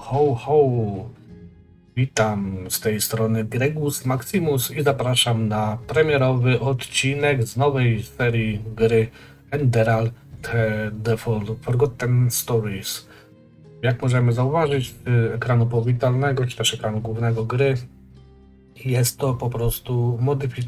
ho, ho! Witam z tej strony Gregus Maximus i zapraszam na premierowy odcinek z nowej serii gry Enderal The Forgotten Stories. Jak możemy zauważyć z ekranu powitalnego, czy też ekranu głównego gry, jest to po prostu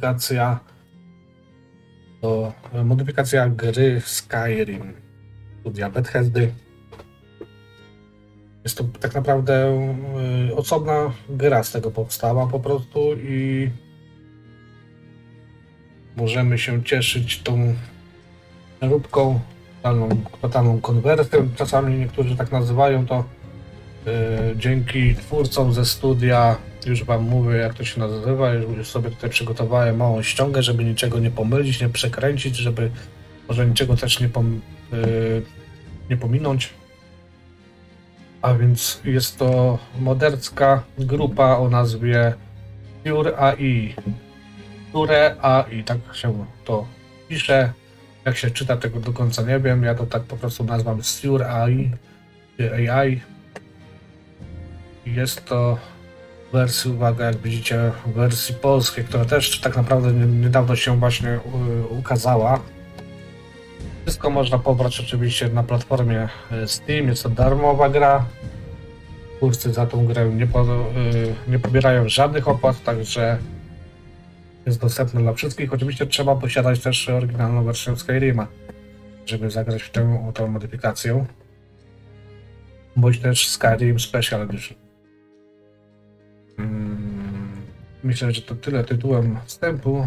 modyfikacja gry Skyrim studia Bethesdy. Jest to tak naprawdę osobna gra z tego powstała po prostu i możemy się cieszyć tą przeróbką, totalną konwersją. Czasami niektórzy tak nazywają to. Dzięki twórcom ze studia, już wam mówię jak to się nazywa, już sobie tutaj przygotowałem małą ściągę, żeby niczego nie pomylić, nie przekręcić, żeby może niczego też nie pominąć. A więc jest to moderska grupa o nazwie Pure AI. Pure AI, tak się to pisze. Jak się czyta, tego do końca nie wiem. Ja to tak po prostu nazwam Pure AI. Jest to w wersji, uwaga, jak widzicie, w wersji polskiej, która też tak naprawdę niedawno się właśnie ukazała. Wszystko można pobrać oczywiście na platformie Steam, jest to darmowa gra. Twórcy za tą grę nie pobierają żadnych opłat, także jest dostępna dla wszystkich. Oczywiście trzeba posiadać też oryginalną wersję Skyrima, żeby zagrać w tę modyfikację, bądź też Skyrim Special Edition. Myślę, że to tyle tytułem wstępu.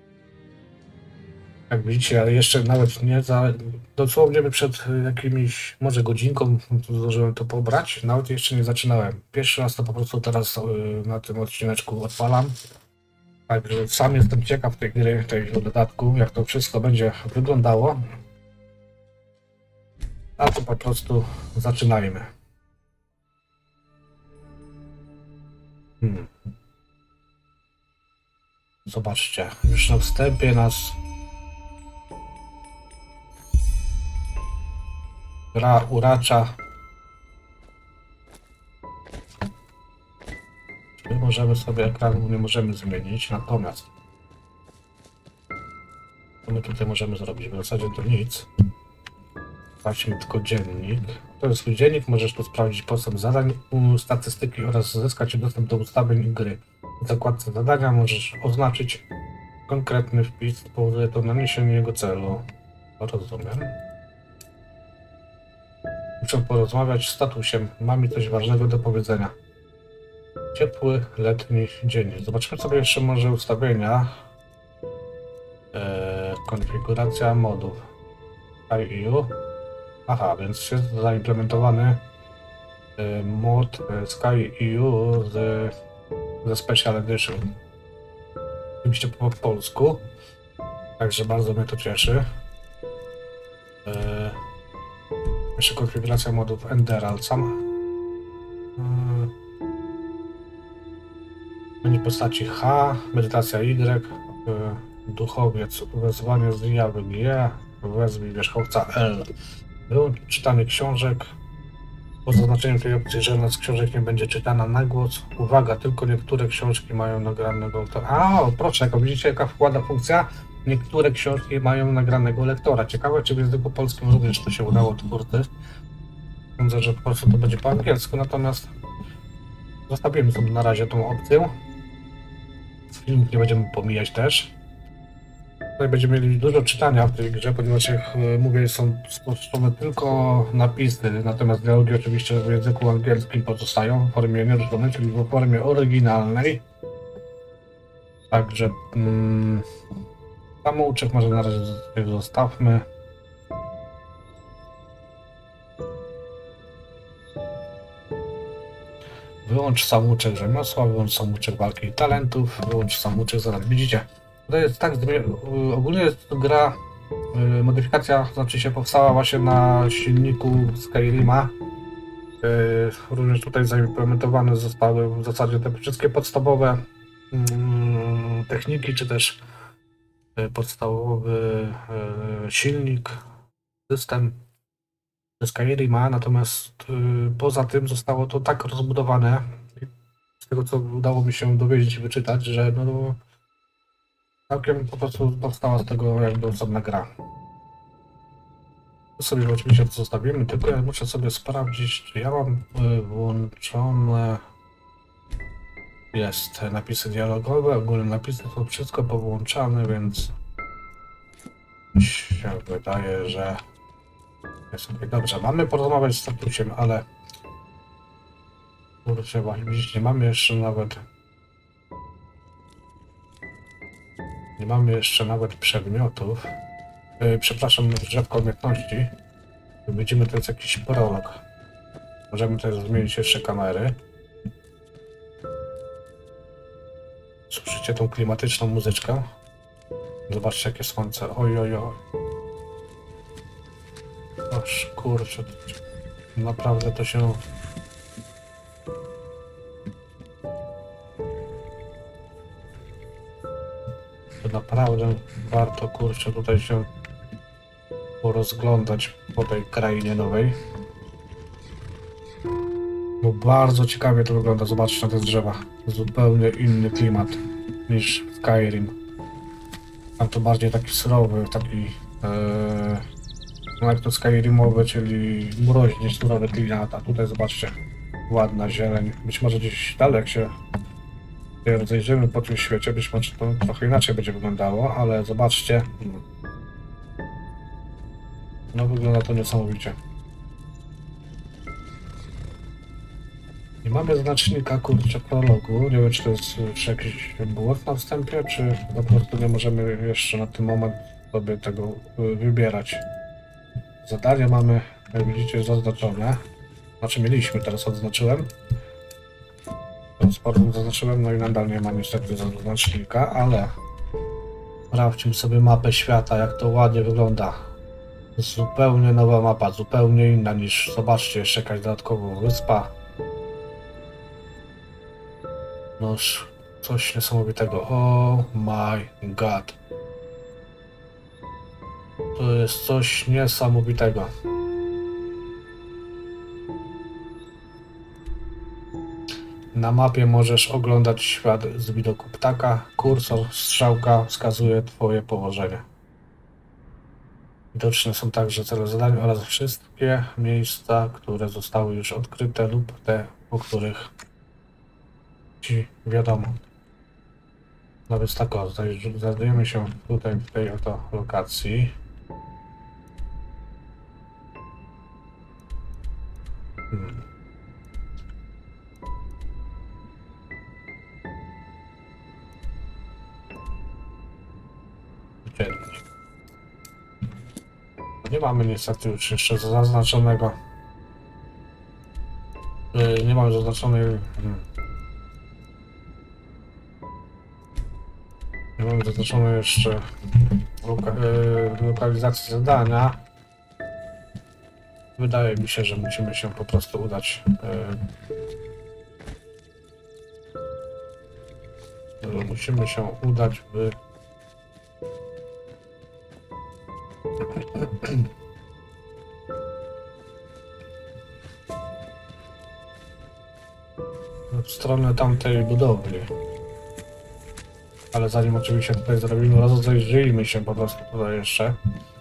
Jak widzicie, ale jeszcze nawet nie dosłownie przed jakimiś może godzinką zdążyłem to pobrać, nawet jeszcze nie zaczynałem. Pierwszy raz to po prostu teraz na tym odcineczku odpalam. Także sam jestem ciekaw tej gry, tego dodatku, jak to wszystko będzie wyglądało. A to po prostu zaczynajmy. Zobaczcie, już na wstępie nas gra uracza. My możemy sobie ekranu nie możemy zmienić, natomiast co my tutaj możemy zrobić? W zasadzie to nic. Zobaczmy tylko dziennik. To jest swój dziennik, możesz tu sprawdzić postęp zadań, statystyki oraz zyskać dostęp do ustawień i gry. W zakładce zadania możesz oznaczyć konkretny wpis, spowoduje to naniesienie jego celu. Rozumiem. Muszę porozmawiać z statusem. Mam mi coś ważnego do powiedzenia. Ciepły, letni dzień. Zobaczmy sobie jeszcze może ustawienia. Konfiguracja modów. SkyEU. Aha, więc jest zaimplementowany mod SkyEU ze Special Edition. Oczywiście po polsku. Także bardzo mnie to cieszy. Jeszcze konfiguracja modów Enderal. Menu postaci H, medytacja Y, duchowiec, wezwanie z jawy G, wezwij wierzchowca L. Czytanie książek. Po zaznaczeniu tej opcji żadna z książek nie będzie czytana na głos. Uwaga, tylko niektóre książki mają nagranego autora. A, proszę, jak widzicie, jaka wkłada funkcja. Niektóre książki mają nagranego lektora. Ciekawe, czy w języku polskim również to się udało twórcy. Sądzę, że po prostu to będzie po angielsku, natomiast zostawimy sobie na razie tą opcję. Film nie będziemy pomijać też. Tutaj będziemy mieli dużo czytania w tej grze, ponieważ jak mówię, są spuszczone tylko napisy, natomiast dialogi oczywiście w języku angielskim pozostają w formie nieruszonej, czyli w formie oryginalnej. Także samouczek może na razie zostawmy. Wyłącz samouczek rzemiosła, wyłącz samouczek walki i talentów, wyłącz samouczek zadań. Widzicie, to jest tak, ogólnie jest to gra, modyfikacja znaczy się powstała właśnie na silniku Skyrima. Również tutaj zaimplementowane zostały w zasadzie te wszystkie podstawowe techniki, czy też podstawowy silnik, system Skyrima, natomiast poza tym zostało to tak rozbudowane, z tego co udało mi się dowiedzieć i wyczytać, że no, całkiem po prostu powstała z tego jakby osobna gra. To sobie oczywiście to zostawimy, tylko ja muszę sobie sprawdzić, czy ja mam włączone... Jest napisy dialogowe, ogólne napisy są wszystko powłączane, więc mi się wydaje, że jest ok. Dobrze, mamy porozmawiać z statusiem, ale kurczę, widzicie, nie mamy jeszcze nawet przedmiotów. Przepraszam, drzewka umiejętności. Widzimy, to jest jakiś prolog. Możemy też zmienić jeszcze kamery. Słyszycie tą klimatyczną muzyczkę? Zobaczcie, jakie słońce. Oj, oj, oj. Oż kurczę, naprawdę to się... To naprawdę warto, kurczę, tutaj się porozglądać po tej krainie nowej. Bo bardzo ciekawie to wygląda. Zobaczcie na te drzewa. Zupełnie inny klimat niż w Skyrim. Tam to bardziej taki surowy, taki no jak to Skyrimowy, czyli mroźnie surowy klimat. A tutaj zobaczcie, ładna zieleń. Być może gdzieś dalej, jak się rozejrzymy po tym świecie, być może to trochę inaczej będzie wyglądało, ale zobaczcie. No wygląda to niesamowicie. Nie mamy znacznika, kurczę, prologu. Nie wiem, czy to jest jakiś błąd na wstępie, czy po prostu nie możemy jeszcze na ten moment sobie tego wybierać. Zadania mamy, jak widzicie, zaznaczone. Znaczy mieliśmy, teraz odznaczyłem. Sportem zaznaczyłem, no i nadal nie ma niestety znacznika, ale sprawdźmy sobie mapę świata, jak to ładnie wygląda. Zupełnie nowa mapa, zupełnie inna niż, zobaczcie, jeszcze jakaś dodatkowa wyspa. Noż, coś niesamowitego. Oh my god. To jest coś niesamowitego. Na mapie możesz oglądać świat z widoku ptaka. Kursor, strzałka wskazuje twoje położenie. Widoczne są także cele zadań oraz wszystkie miejsca, które zostały już odkryte lub te, o których ci wiadomo. No więc tak, o, znajdujemy się tutaj w tej oto lokacji. Nie mamy niestety już jeszcze zaznaczonego. Nie mamy zaznaczonej. Nie mamy zaznaczonej jeszcze lokalizacji zadania. Wydaje mi się, że musimy się po prostu udać. Musimy się udać w w stronę tamtej budowli. Ale zanim oczywiście tutaj zrobimy, rozejrzyjmy się po prostu tutaj jeszcze.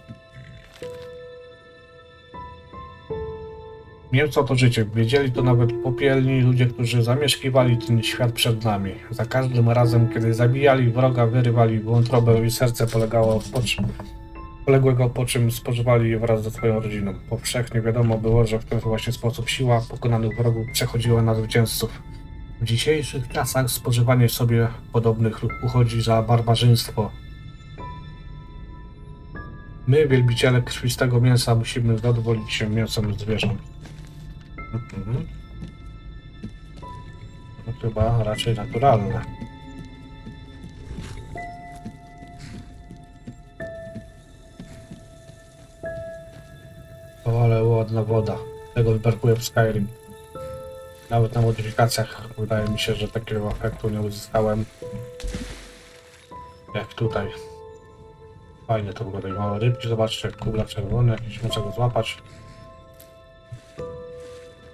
Nie wiem co to życie, wiedzieli to nawet popielni ludzie, którzy zamieszkiwali ten świat przed nami. Za każdym razem, kiedy zabijali wroga, wyrywali wątrobę i serce poległego, po czym spożywali je wraz ze swoją rodziną. Powszechnie wiadomo było, że w ten właśnie sposób siła pokonanych wrogów przechodziła na zwycięzców. W dzisiejszych czasach spożywanie sobie podobnych uchodzi za barbarzyństwo. My, wielbiciele krwistego mięsa, musimy zadowolić się mięsem zwierząt. To chyba raczej naturalne. O, ale ładna woda. Tego brakuje w Skyrim. Nawet na modyfikacjach wydaje mi się, że takiego efektu nie uzyskałem jak tutaj. Fajnie to wygląda. Małe rybki, zobaczcie, kubla czerwony, jakiś można go złapać.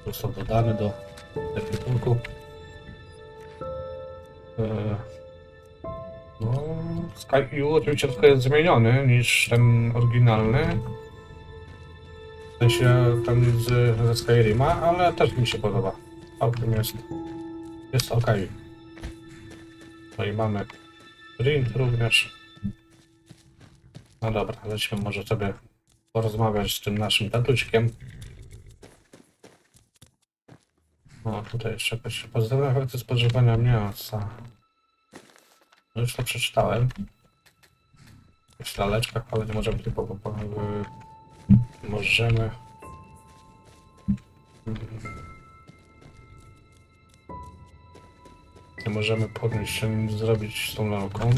został dodany do ekwipunku. No, SkyU oczywiście trochę jest zmieniony niż ten oryginalny. W sensie ten ze Skyrima, ale też mi się podoba. Całkiem jest ok. No i mamy print również. No dobra, lecimy może sobie porozmawiać z tym naszym tatuśkiem. O, tutaj jeszcze jakaś pozytywne efekty spożywania mięsa. No już to przeczytałem. W laleczkach, ale nie możemy tylko możemy. Nie możemy podnieść się, nic zrobić z tą lalką.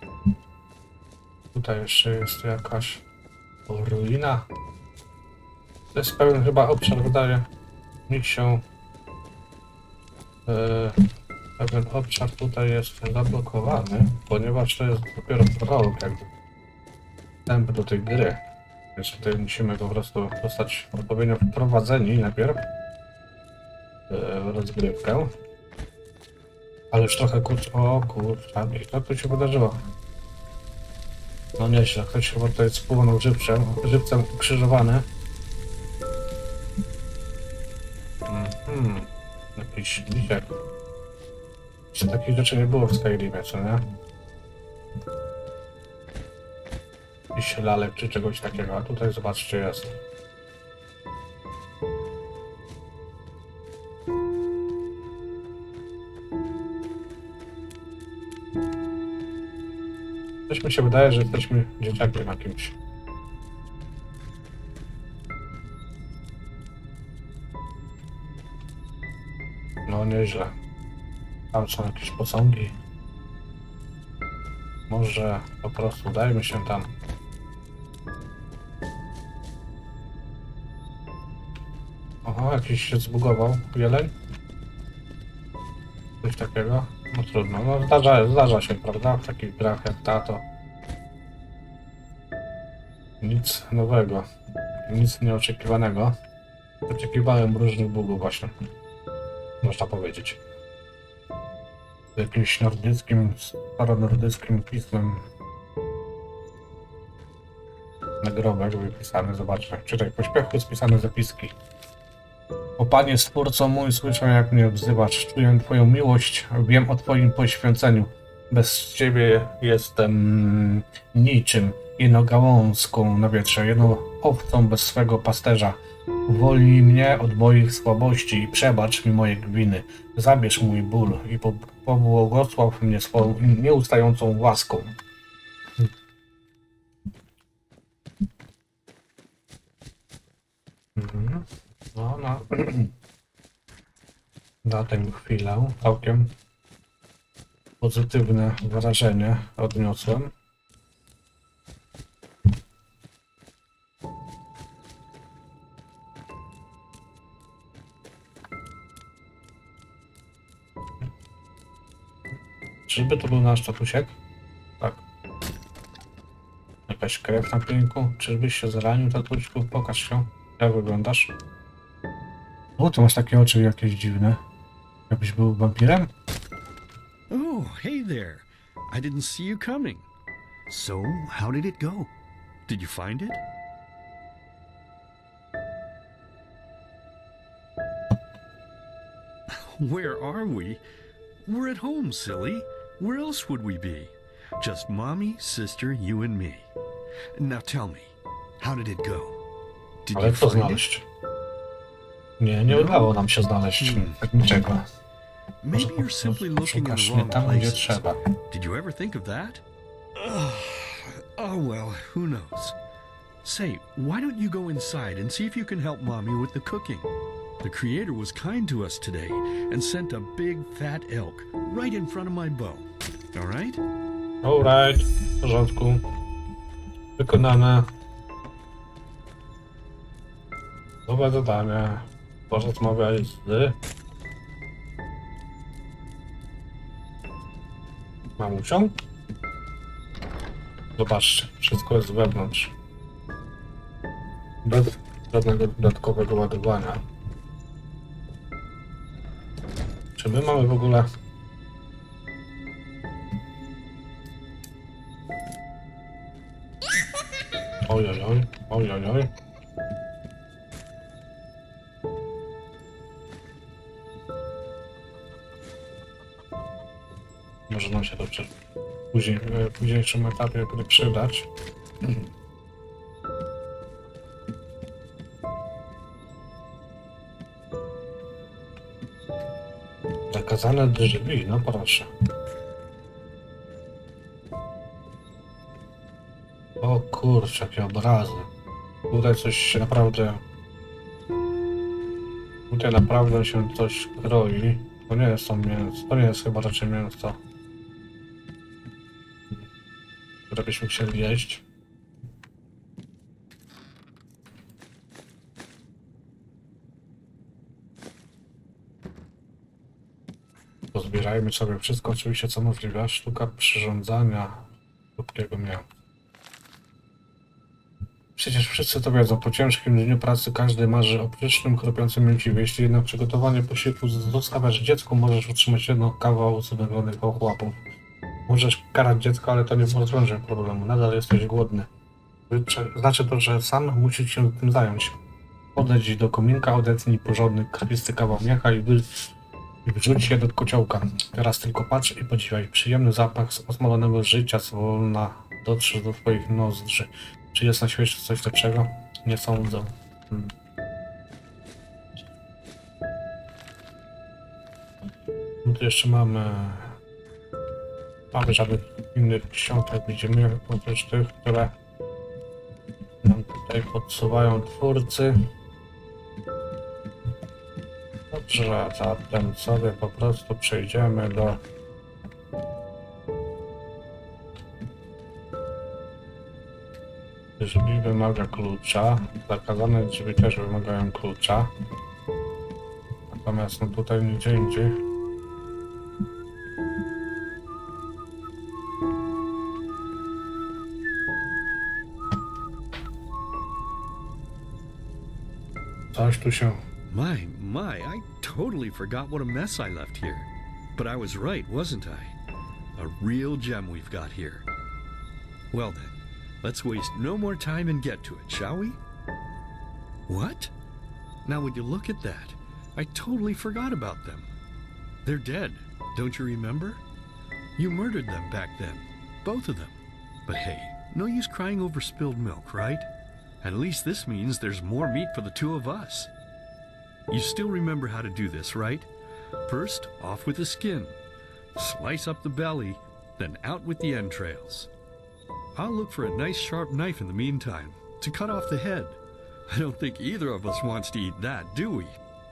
Tutaj jeszcze jest jakaś ruina. To jest pewien chyba obszar, wydaje mi się. Pewien obszar tutaj jest zablokowany, ponieważ to jest dopiero prolog, jakby wstęp do tej gry. Więc tutaj musimy po prostu zostać odpowiednio wprowadzeni najpierw w rozgrywkę. Ale już trochę o kurczę, co tu się wydarzyło? No nieźle, ktoś chyba tutaj spłonął żywcem ukrzyżowany. Jakiś lisek. Czy takich rzeczy nie było w Skyrimie, co nie? Jakiś lalek czy czegoś takiego, a tutaj zobaczcie jest. Coś mi się wydaje, że jesteśmy dzieciakiem jakimś. No nieźle. Tam są jakieś posągi. Może po prostu dajmy się tam. Oho, jakiś się zbugował jeleń. Coś takiego. No trudno, no zdarza się, prawda? W takich grach jak ta to nic nowego, nic nieoczekiwanego. Oczekiwałem różnych bugów właśnie, można powiedzieć. Z jakimś nordyckim, staronordyckim pismem nagrobek wypisany, zobaczmy. Czytaj, w pośpiechu spisane zapiski. O Panie Stwórco mój, słyszę jak mnie wzywasz, czuję Twoją miłość, wiem o Twoim poświęceniu. Bez Ciebie jestem niczym, jedną gałązką na wietrze, jedną owcą bez swego pasterza. Uwolnij mnie od moich słabości i przebacz mi moje winy. Zabierz mój ból i pobłogosław mnie swoją nieustającą łaską. No, na tę chwilę całkiem pozytywne wrażenie odniosłem. Czyżby to był nasz tatusiek? Tak. Jakaś krew na pięku? Czyżbyś się zranił, tatuśku? Pokaż się. Jak wyglądasz? O, tu masz takie oczy jakieś dziwne. Jakbyś był wampirem? Oh, hey there. I didn't see you coming. So, how did it go? Did you find it? Where are we? We're at home, silly. Where else would we be? Just mommy, sister, you and me. Now tell me, how did it go? Did Ale you co find it? znaleźć? Nie udało nam się znaleźć niczego. Maybe you're simply looking in the Szukasz wrong tam, gdzie places. trzeba. Did you ever think of that? Oh, well, who knows? Say, why don't you go inside and see if you can help Mommy with the cooking? The Creator was kind to us today and sent a big fat elk right in front of my bow. All right? Alright, w porządku. Wykonane. Nowe zadanie. Porozmawiaj z mamusią. Zobaczcie, wszystko jest wewnątrz. Bez żadnego dodatkowego ładowania. Czy my mamy w ogóle... Ojojoj, ojojoj. Może nam się to w późniejszym etapie przydać. Zakazane drzwi, no proszę. O kurczę, jakie obrazy. Tutaj coś się naprawdę... Tutaj naprawdę się coś kroi. To nie jest to mięso. To nie jest chyba raczej mięso, które byśmy chcieli jeść. Pozbierajmy sobie wszystko, oczywiście co możliwe. Sztuka przyrządzania szybkiego mięsa. Przecież wszyscy to wiedzą, po ciężkim dniu pracy każdy marzy o pysznym, chrupiącym mięsiwie. Jeśli jednak przygotowanie posiłku zostawiasz dziecku, możesz utrzymać jedno kawał cudownych ochłapów. Możesz karać dziecko, ale to nie rozwiąże problemu. Nadal jesteś głodny. Znaczy to, że sam musisz się tym zająć. Podejdź do kominka, odetnij porządny, krwisty kawał mięcha i wrzuć je do kociołka. Teraz tylko patrz i podziwiaj. Przyjemny zapach z osmolonego życia zwolna dotrze do twoich nozdrzy. Czy jest na świecie coś lepszego? Nie sądzę. No to jeszcze mamy żadnych innych książek, widzimy oprócz tych, które nam tutaj podsuwają twórcy. Dobrze, zatem sobie po prostu przejdziemy do drzwi wymaga klucza, zakazane drzwi też wymagają klucza, natomiast no tutaj nigdzie indziej. Coś tu się... My, I totally forgot what a mess I left here. But I was right, wasn't I? A real gem we've got here. Well then, let's waste no more time and get to it, shall we? What? Now would you look at that? I totally forgot about them. They're dead, don't you remember? You murdered them back then, both of them. But hey, no use crying over spilled milk, right? At least this means there's more meat for the two of us. You still remember how to do this, right? First, off with the skin. Slice up the belly, then out with the entrails. I'll look for a nice sharp knife in the meantime, to cut off the head. I don't think either of us wants to eat that, do we?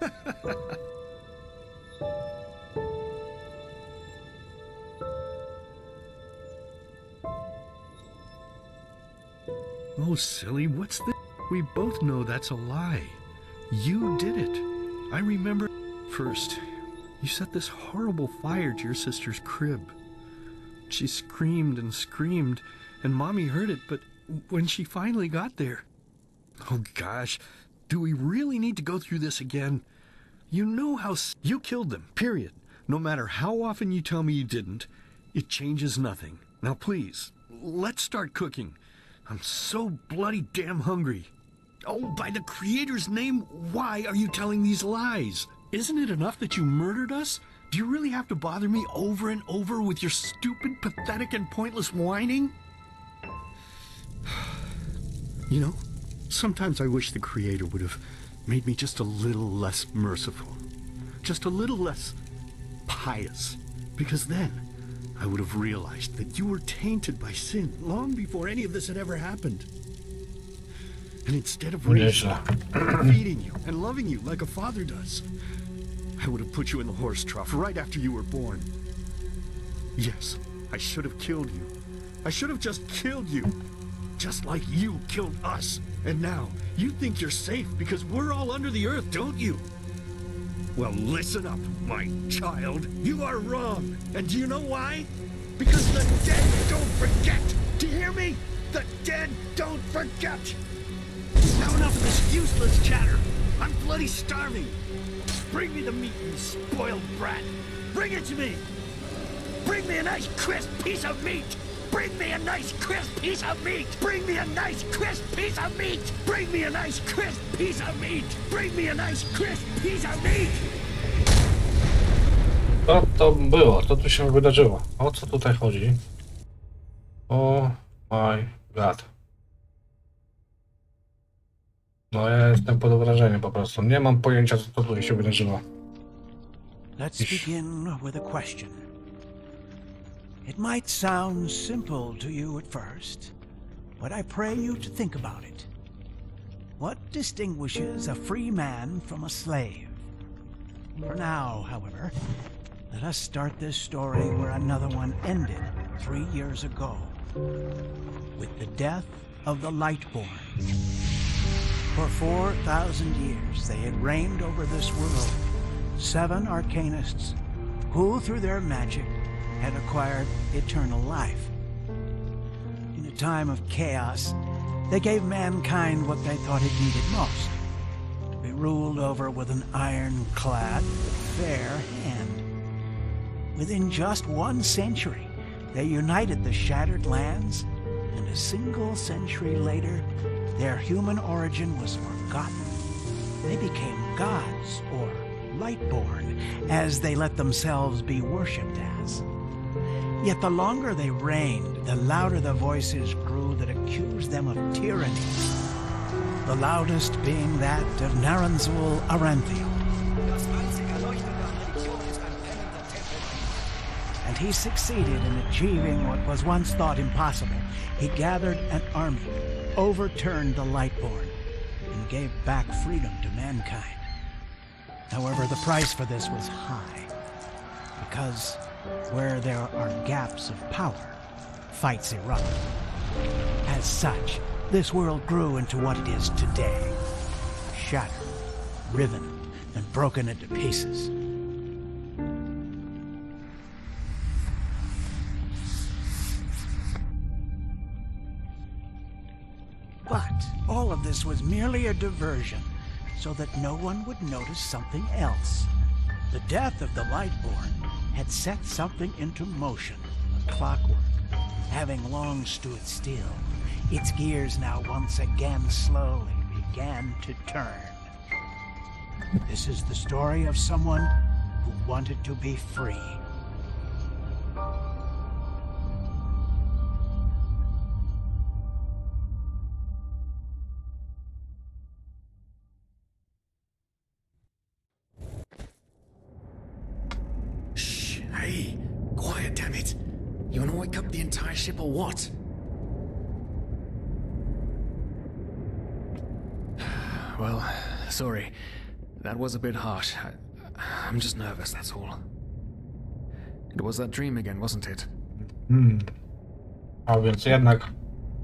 Oh, silly, what's this? We both know that's a lie. You did it. I remember. First, you set this horrible fire to your sister's crib. She screamed and screamed, and Mommy heard it, but when she finally got there... Oh gosh, do we really need to go through this again? You know how... You killed them, period. No matter how often you tell me you didn't, it changes nothing. Now please, let's start cooking. I'm so bloody damn hungry. Oh, by the Creator's name, why are you telling these lies? Isn't it enough that you murdered us? Do you really have to bother me over and over with your stupid, pathetic, and pointless whining? You know, sometimes I wish the Creator would have made me just a little less merciful. Just a little less pious. Because then I would have realized that you were tainted by sin long before any of this had ever happened. And instead of raising you, feeding you, and loving you like a father does, I would have put you in the horse trough right after you were born. Yes, I should have killed you. I should have just killed you. Just like you killed us. And now, you think you're safe because we're all under the earth, don't you? Well, listen up, my child. You are wrong. And do you know why? Because the dead don't forget. Do you hear me? The dead don't forget. Now enough of this useless chatter. I'm bloody starving. Bring me the meat, you spoiled brat! Bring it to me! Bring me a nice crisp piece of meat! Bring me a nice crisp piece of meat! Bring me a nice crisp piece of meat! Bring me a nice crisp piece of meat! Bring me a nice crisp piece of meat! Co to było? Co tu się wydarzyło? O co tutaj chodzi? Oh my god. No ja jestem pod wrażeniem po prostu. Nie mam pojęcia, co tutaj się wydarzyło. Let's begin with a question. It might sound simple to you at first, but I pray you to think about it. What distinguishes a free man from a slave? For now, however, let us start this story where another one ended 3 years ago, with the death of the Lightborn. For 4,000 years they had reigned over this world, 7 arcanists who, through their magic, had acquired eternal life. In a time of chaos, they gave mankind what they thought it needed most, to be ruled over with an ironclad, fair hand. Within just 1 century, they united the shattered lands, and a single century later, their human origin was forgotten. They became gods, or Lightborn, as they let themselves be worshipped as. Yet the longer they reigned, the louder the voices grew that accused them of tyranny. The loudest being that of Naranzul Aranthio. And he succeeded in achieving what was once thought impossible. He gathered an army, overturned the Lightborn, and gave back freedom to mankind. However, the price for this was high, because where there are gaps of power, fights erupt. As such, this world grew into what it is today, shattered, riven, and broken into pieces. But all of this was merely a diversion, so that no one would notice something else. The death of the Lightborn had set something into motion, a clockwork. Having long stood still, its gears now once again slowly began to turn. This is the story of someone who wanted to be free. Hey, quiet, damn it. You wanna wake up the entire ship or what? Well, sorry. That was a bit harsh. I'm just nervous, that's all. It was that dream again, wasn't it? A więc jednak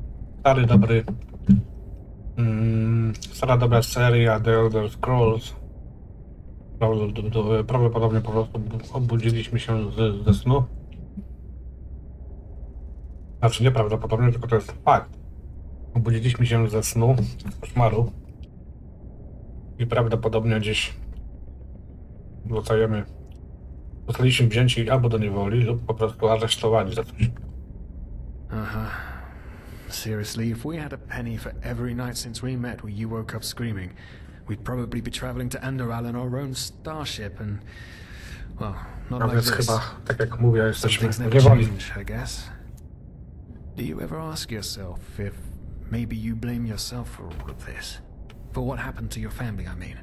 stara dobra seria The Elder Scrolls. Prawdopodobnie po prostu obudziliśmy się ze snu. Znaczy nieprawdopodobnie, tylko to jest fakt. Obudziliśmy się ze snu, z koszmaru. I prawdopodobnie gdzieś zostaliśmy wzięci albo do niewoli, lub po prostu aresztowani za coś. Seriously, if we had a penny for every night since we met where you woke up screaming, we'd probably be traveling to Enderal in our own starship and, well, not A like więc this. chyba, tak jak mówię, Some jesteśmy things w never niewoli. change, I guess. Do you ever ask yourself if maybe you blame yourself for all of this? For what happened to your family, I mean?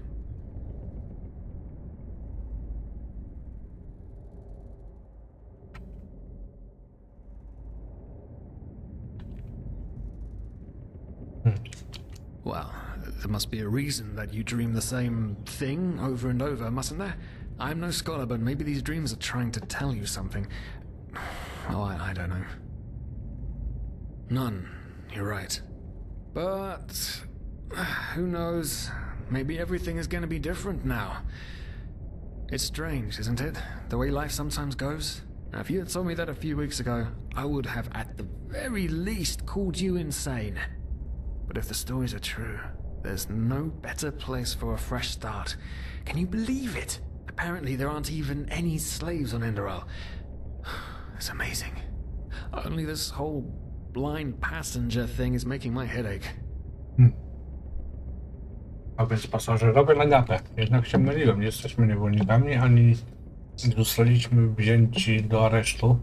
Well, there must be a reason that you dream the same thing over and over, mustn't there? I'm no scholar, but maybe these dreams are trying to tell you something. Oh, I don't know. None, you're right. But who knows? Maybe everything is going to be different now. It's strange, isn't it? The way life sometimes goes. Now, if you had told me that a few weeks ago, I would have at the very least called you insane. But if the stories are true, There's no better place for a fresh start. Can you believe it? Apparently there aren't even any slaves on Enderal. It's amazing. Only this whole blind passenger thing is making my head ache. A więc pasażerowie na gatę. Jednak się myliłem. Nie jesteśmy niewolnikami, ani zostaliśmy wzięci do aresztu.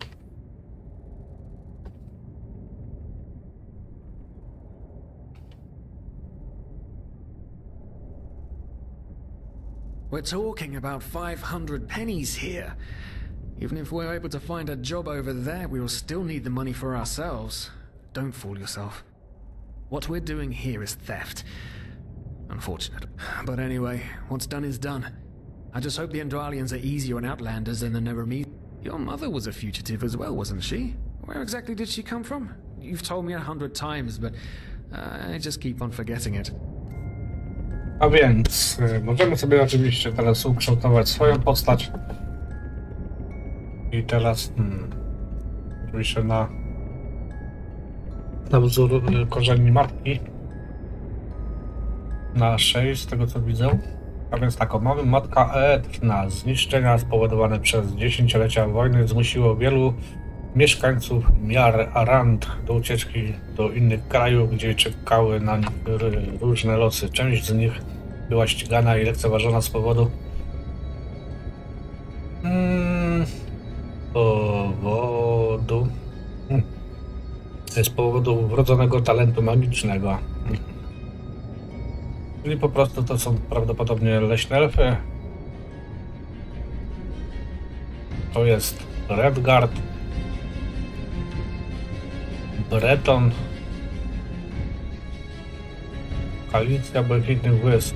We're talking about 500 pennies here. Even if we're able to find a job over there, we will still need the money for ourselves. Don't fool yourself. What we're doing here is theft. Unfortunate. But anyway, what's done is done. I just hope the Endralians are easier on Outlanders than the Neremese. Your mother was a fugitive as well, wasn't she? Where exactly did she come from? You've told me 100 times, but I just keep on forgetting it. A więc możemy sobie oczywiście teraz ukształtować swoją postać. I teraz oczywiście na wzór korzeni matki naszej, z tego co widzę. A więc tak, mamy matka Etna. Zniszczenia spowodowane przez dziesięciolecia wojny zmusiło wielu mieszkańców Miar Arand do ucieczki do innych krajów, gdzie czekały na nich różne losy. Część z nich była ścigana i lekceważona z powodu z powodu wrodzonego talentu magicznego. Czyli po prostu to są prawdopodobnie leśne elfy. To jest Redguard, Breton, Koalicja Błękitnych Wysp.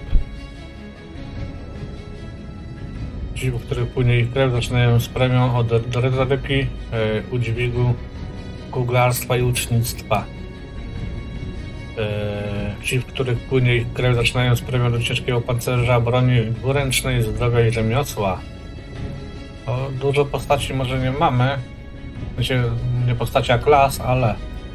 Ci, w których płynie ich krew, zaczynają z premią od retoryki, udźwigu, kuglarstwa i ucznictwa. Ci, w których płynie ich krew, zaczynają z premią do ciężkiego pancerza, broni dwuręcznej, zdrowia i rzemiosła. To dużo postaci może nie mamy. Znaczy, nie postaci jak klas, ale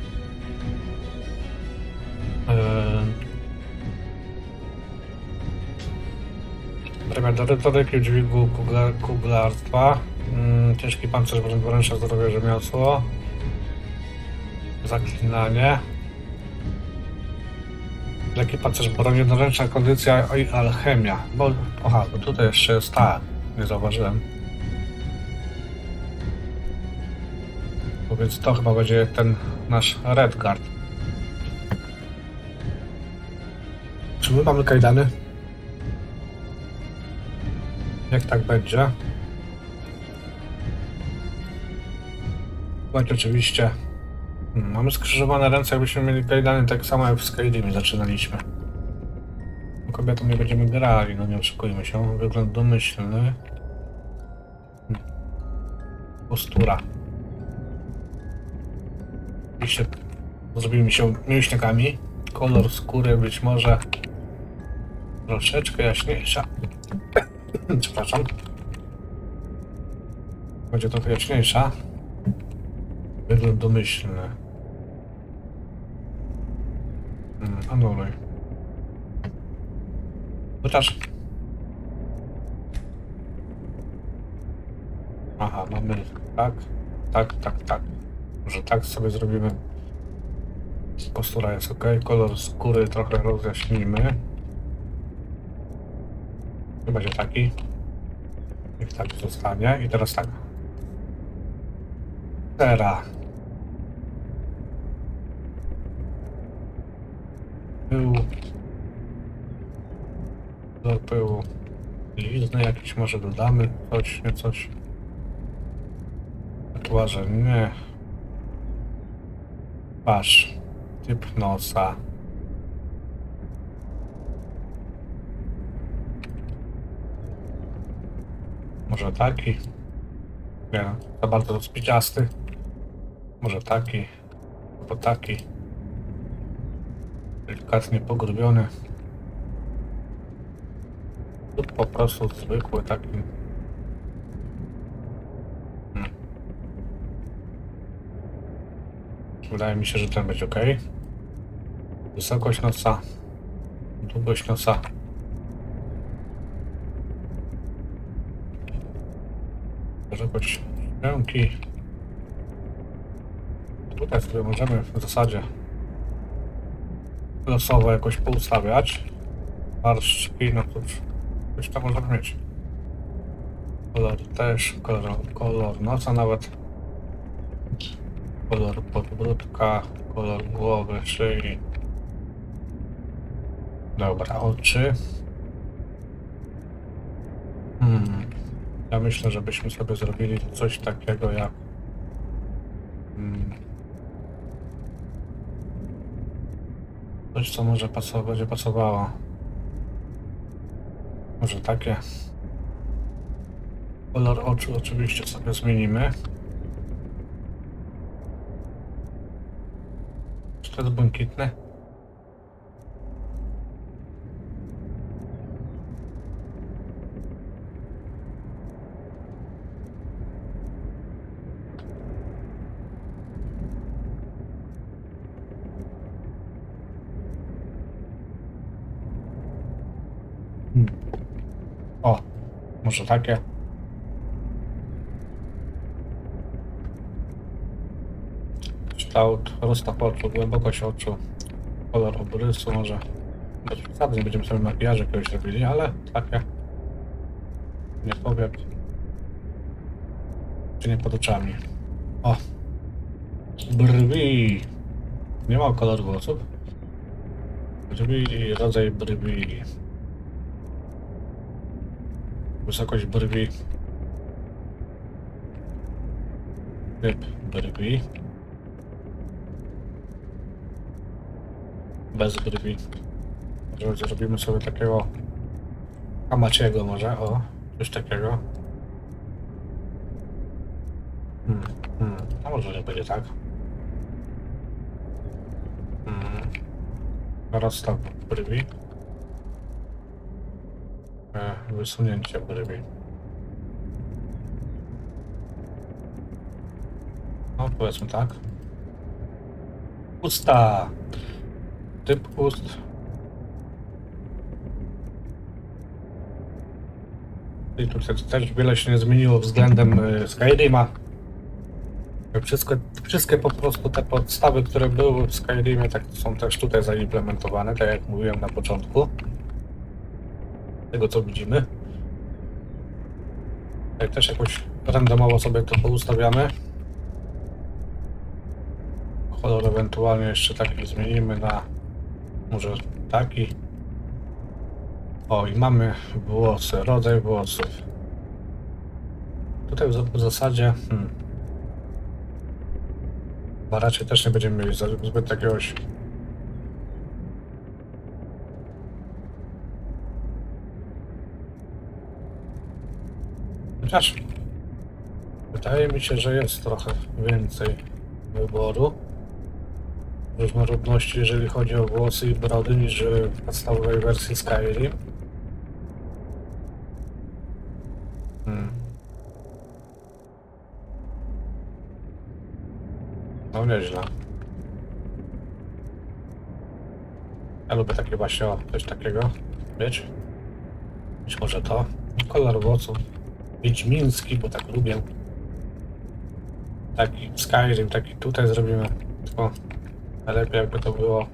premia do retoryki, udźwigu, kuglarstwa, ciężki pancerz, broń dwuręczna, zdrowie, rzemiosło, zaklinanie. Lekki pancerz, broń jednoręczna, kondycja i alchemia. Bo tutaj jeszcze jest tak, nie zauważyłem. Bo więc to chyba będzie ten nasz Redguard. Czy my mamy kajdany? Jak tak będzie? Bądź oczywiście. Mamy skrzyżowane ręce, jakbyśmy mieli kajdany, tak samo jak w Skyrimi zaczynaliśmy. Kobietą nie będziemy grali, no nie oszukujmy się. Wygląd domyślny. Postura. Oczywiście zrobimy się mięśniakami. Kolor skóry być może troszeczkę jaśniejsza. Przepraszam. Będzie trochę jaśniejsza. Wygląd domyślny. Anuluj. Chociaż... Aha, mamy tak. Może tak sobie zrobimy. Postura jest ok. Kolor skóry trochę rozjaśnimy. Chyba będzie taki. Niech tak zostanie. I teraz tak. Cera. Pył. Do pyłu. Lizny jakieś może dodamy. Coś, nie coś. Tatuaże nie. Twarz. Typ nosa. Może taki. Nie, za bardzo rozpiciasty. Może taki. Albo taki. Delikatnie pogrubiony. Lub po prostu zwykły taki. Wydaje mi się, że ten będzie ok. Wysokość nosa. długość nosa. Może jakoś ręki. Tutaj sobie możemy w zasadzie losowo jakoś poustawiać. Marszczki, no cóż, coś tam możemy mieć. Kolor też, kolor nosa nawet. Kolor podbródka, kolor głowy, szyi. Dobra, oczy. Ja myślę, że byśmy sobie zrobili coś takiego jak coś, co może będzie pasowało. Może takie. Kolor oczu oczywiście sobie zmienimy. Czy to jest błękitny? O, może takie. Kształt, rozstaw oczu, głębokość oczu, kolor obrysu, może bez przesady, nie będziemy sobie makijażu jakiegoś robili, ale takie. Nie powiek. Czy nie pod oczami. O! Brwi! Nie ma koloru włosów. Brwi, rodzaj brwi. Wysokość brwi. Typ brwi. Bez brwi. Może zrobimy sobie takiego Hamachiego może, o, coś takiego. A może nie będzie tak. Rozstaw brwi. Wysunięcie brwi. No, powiedzmy tak. Usta. Typ ust. I tutaj też wiele się nie zmieniło względem Skyrima. Wszystkie po prostu te podstawy, które były w Skyrimie, tak są też tutaj zaimplementowane, tak jak mówiłem na początku. Tego co widzimy. Tutaj też jakoś randomowo sobie to poustawiamy. Kolor ewentualnie jeszcze taki zmienimy na może taki. O, i mamy włosy, rodzaj włosów. Tutaj w zasadzie bo raczej też nie będziemy mieli zbyt jakiegoś chociaż wydaje mi się, że jest trochę więcej wyboru różnorodności, jeżeli chodzi o włosy i brody, niż w podstawowej wersji Skyrim. No nieźle. Ja lubię takie właśnie, o, coś takiego mieć. Być może to. Kolor włosów wiedźmiński, bo tak lubię. Taki Skyrim, taki tutaj zrobimy. Tylko najlepiej jakby to było.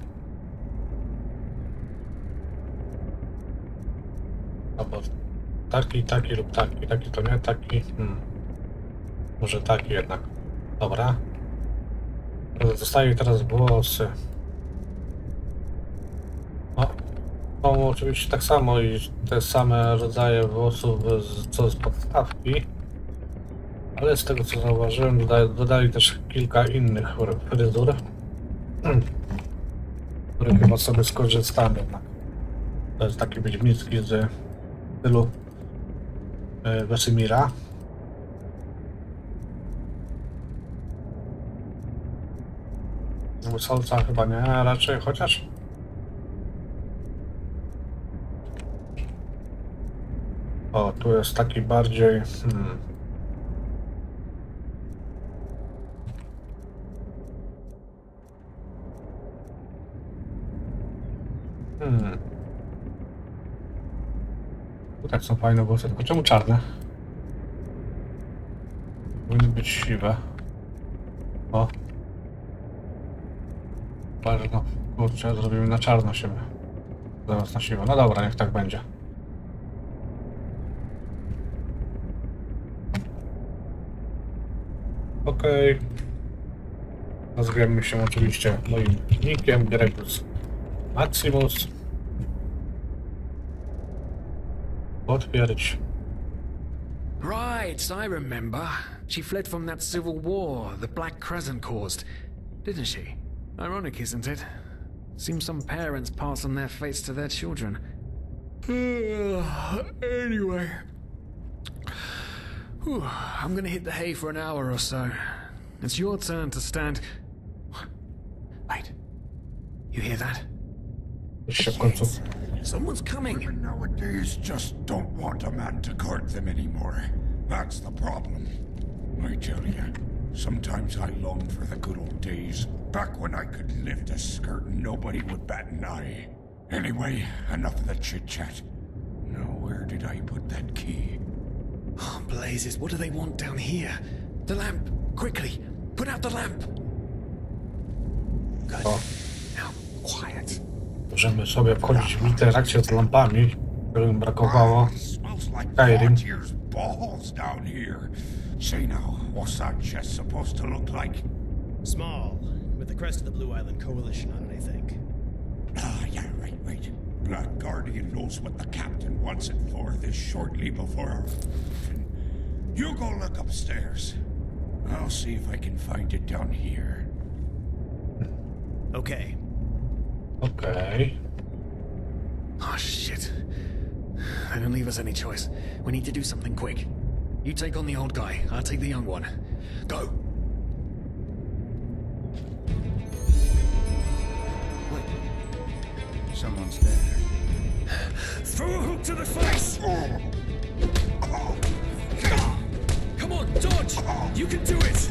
Albo taki lub taki to nie, taki. Może taki jednak. Dobra. Zostaje teraz włosy. No, są oczywiście tak samo i te same rodzaje włosów co z podstawki. Ale z tego co zauważyłem, dodali też kilka innych fryzur, które chyba sobie skorzystamy. To jest taki wiedźmiński z stylu Wesemira. Łysolca chyba nie, raczej chociaż. O, tu jest taki bardziej. Tutaj są fajne włosy, tylko czemu czarne? Powinny być siwe. O. Ale no, kurczę, zrobimy na czarno siebie. Zaraz na siwo. No dobra, niech tak będzie. Okej. Nazwiemy się oczywiście moim nickiem, Gregus Maximus. Potwierdź. Right, I remember. She fled from that civil war the Black Crescent caused, didn't she? Ironic, isn't it? Seems some parents pass on their fates to their children. Anyway. Whew, I'm gonna hit the hay for an hour or so. It's your turn to stand... Wait. You hear that? Jeszcze w końcu. Someone's coming. Women nowadays just don't want a man to guard them anymore. That's the problem. I tell you, sometimes I long for the good old days, back when I could lift a skirt and nobody would bat an eye. Anyway, enough of the chit-chat. Now, where did I put that key? Oh, blazes, what do they want down here? The lamp! Quickly! Put out the lamp! Good. O. Now, quiet. Możemy sobie wchodzić w interakcję z lampami, którym brakowało. Smells like Skyrim. Volunteers' balls down here. Say now, what's that chest supposed to look like? Small, with the crest of the Blue Island Coalition on it, I think. Ah, yeah, right. Black Guardian knows what the captain wants it for this shortly before our... You go look upstairs. I'll see if I can find it down here. Okay. Okej. Oh, shit. They don't leave us any choice. We need to do something quick. You take on the old guy, I'll take the young one. Go! Someone's there. Throw a hook to the face! Come on, dodge! You can do it!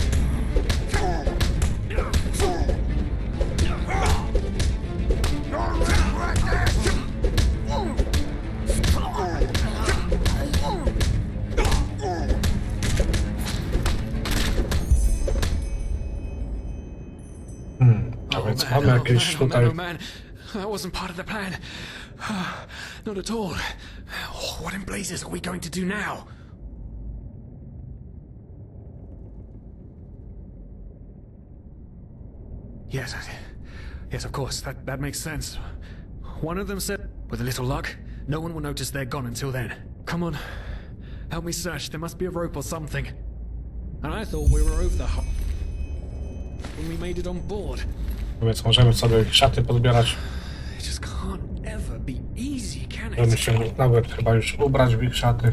A więc mamy jakieś tutaj... Oh man, that wasn't part of the plan. Not at all. What in blazes are we going to do now? Yes, of course. That makes sense. One of them said, with a little luck, no one will notice they're gone until then. Come on, help me search. There must be a rope or something. And I thought we were over the hop when we made it on board. Więc możemy sobie szaty pozbierać. It just can't ever be easy, can Możemy it? się nawet chyba już ubrać w ich szaty.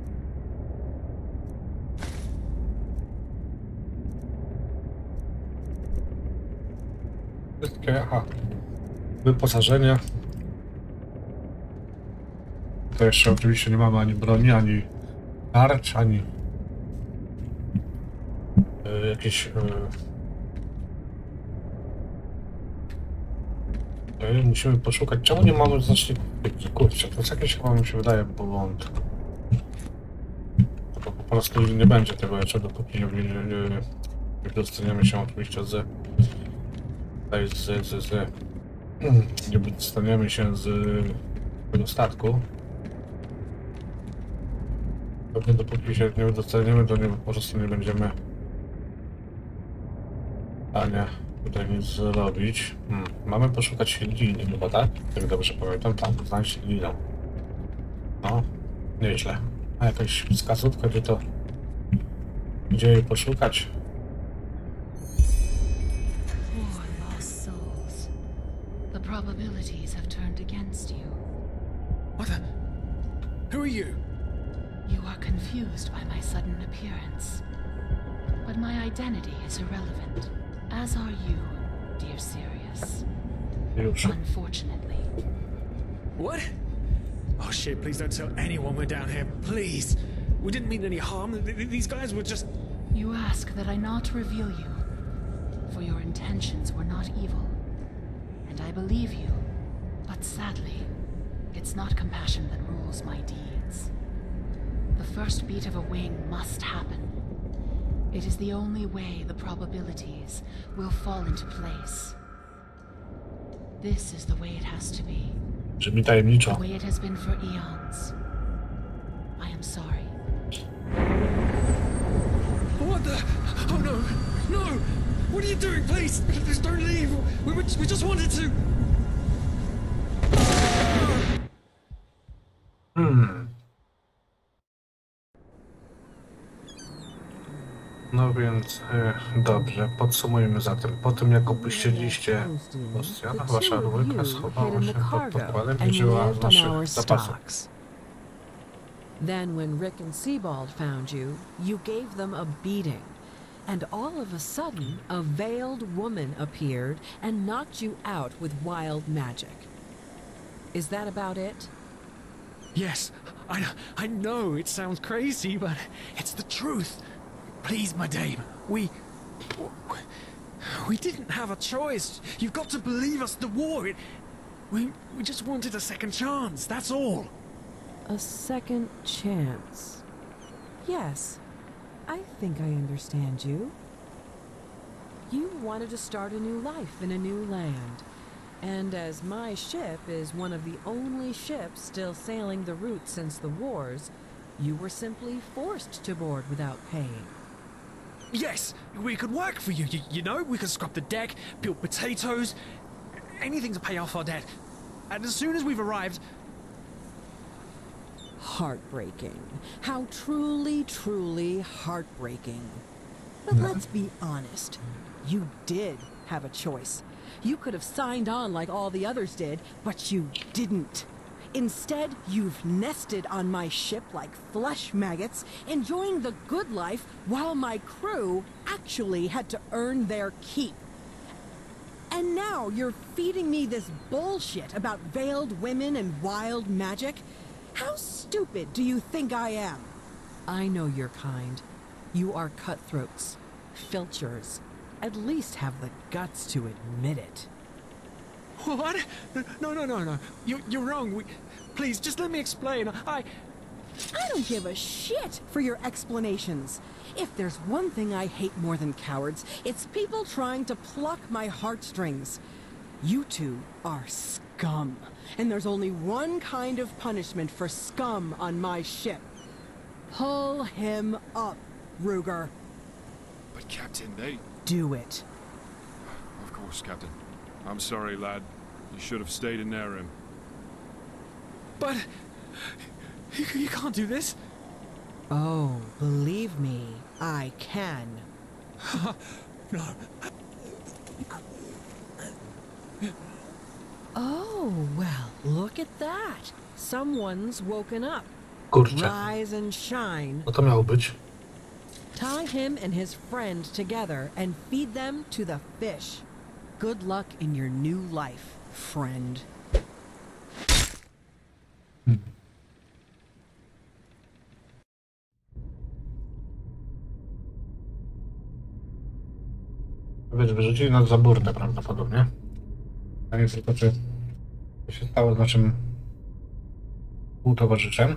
Wszystkie, aha. Wyposażenie. To jeszcze oczywiście nie mamy ani broni, ani tarcz, ani jakieś musimy poszukać. Czemu nie mamy znaczników? Kurczę, to jest jakiś, chyba mi się wydaje, błąd. To po prostu nie będzie tego jeszcze, dopóki nie dostaniemy się oczywiście nie dostaniemy się z tego statku. Pewnie dopóki się nie dostaniemy, to po prostu nie będziemy w stanie tutaj nic zrobić. Mamy poszukać liny chyba, tak? Jak dobrze pamiętam, tam znaleźć linę. No, nieźle. A jakaś wskazówka, gdzie jej poszukać? Poor lost souls. The probabilities have turned against you. What the? Who are you? You are confused by my sudden appearance. But my identity is irrelevant, as are you, dear Sirius. Już. Unfortunately. What? Oh shit, please don't tell anyone we're down here, please. We didn't mean any harm. These guys were just... You ask that I not reveal you, for your intentions were not evil. And I believe you, but sadly, It's not compassion that rules my deeds. The first beat of a wing must happen. It is the only way the probabilities will fall into place. This is the way it has to be. Brzmi tajemniczo. The way it has been for eons. I am sorry. What the? Oh no! No! What are you doing? Please! Please don't leave! We just wanted to... No więc, dobrze, podsumujmy zatem. Po tym jak opuściliście Ostiana, wasza dwójka schowała się pod pokładem i żyła z naszych zapasów. Then when Rick and Sebald found you, you gave them a beating. And all of a sudden, a veiled woman appeared and knocked you out with wild magic. Is that about it? Yes, I know it sounds crazy, but it's the truth. Please, my dame, we didn't have a choice. You've got to believe us, the war, we just wanted a second chance, that's all. A second chance. Yes, I think I understand you. You wanted to start a new life in a new land. And as my ship is one of the only ships still sailing the route since the wars, you were simply forced to board without paying. Yes, we could work for you, you know? We could scrub the deck, peel potatoes, anything to pay off our debt. And as soon as we've arrived... Heartbreaking. How truly, truly heartbreaking. But let's be honest. You did have a choice. You could have signed on like all the others did, but you didn't. Instead, you've nested on my ship like flesh maggots, enjoying the good life while my crew actually had to earn their keep. And now you're feeding me this bullshit about veiled women and wild magic? How stupid do you think I am? I know your kind. You are cutthroats, filchers. At least have the guts to admit it. What? No. You're wrong. Please, just let me explain. I don't give a shit for your explanations. If there's one thing I hate more than cowards, it's people trying to pluck my heartstrings. You two are scum. And there's only one kind of punishment for scum on my ship. Pull him up, Ruger. But Captain, they... Do it. Of course, Captain. I'm sorry, lad. You should have stayed in there. But... You can't do this. Oh, believe me, I can. No. Oh, well, look at that. Someone's woken up. Kurczę. Rise and shine. Co to miało być? Tie him and his friend together and feed them to the fish. Good luck in your new life, friend. Wiesz, wyrzucili nas za burtę prawdopodobnie. A nie tylko czy to się stało z naszym współtowarzyszem.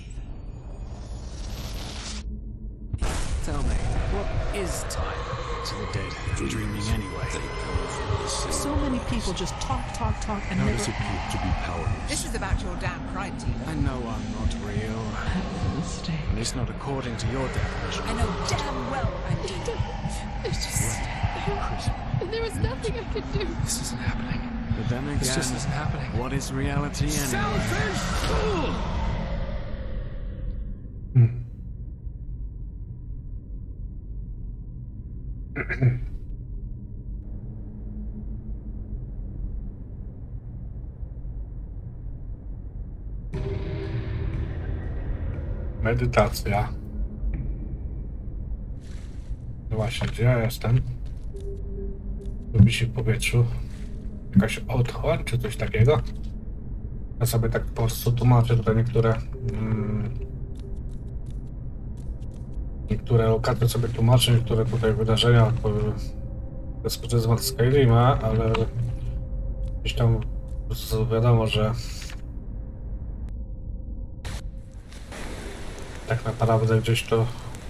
Tell me, what is time to the dead dreaming anyway? So many people just talk and How never does it feel to be powerless? This is about your damn pride, Tina. I know I'm not real. At least not according to your definition. I know damn well I'm dead. There's just... There was nothing I could do. This isn't happening. But then again, This just isn't happening. what is reality anyway? Selfish fool! Medytacja. No właśnie, gdzie ja jestem? Lubi się w powietrzu. Jakaś otchłań, czy coś takiego? Ja sobie tak po prostu tłumaczę tutaj niektóre lokacje sobie tłumaczę, niektóre tutaj wydarzenia bez pryzmat Skyrima, ale gdzieś tam wiadomo, że tak naprawdę gdzieś to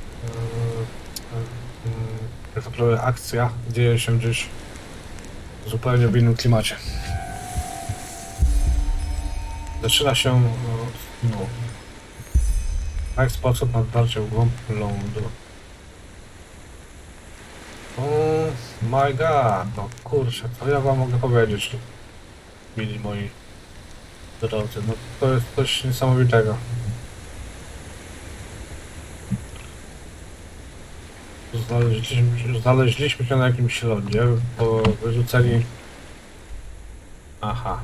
tak naprawdę akcja dzieje się gdzieś zupełnie w innym klimacie. Zaczyna się no, w taki sposób nadarcie w głąb lądu. Oh my god, no kurczę, co ja wam mogę powiedzieć, mili moi drodzy, no to jest coś niesamowitego. Znaleźliśmy się na jakimś lądzie, bo wyrzuceni... Aha.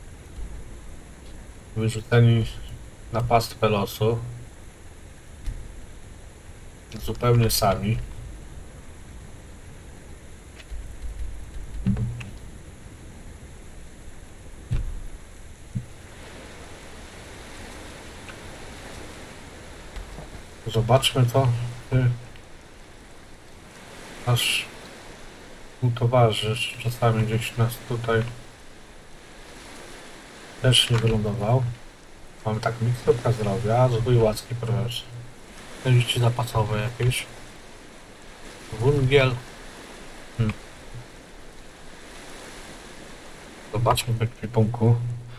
Wyrzuceni na pastwę losu. Zupełnie sami. Zobaczmy to. Nasz towarzysz czasami gdzieś nas tutaj też nie wylądował. Mamy tak miksturka zdrowia, zwój łaski, proszę. Części zapasowe jakieś. Wungiel. Zobaczmy w ekwipunku.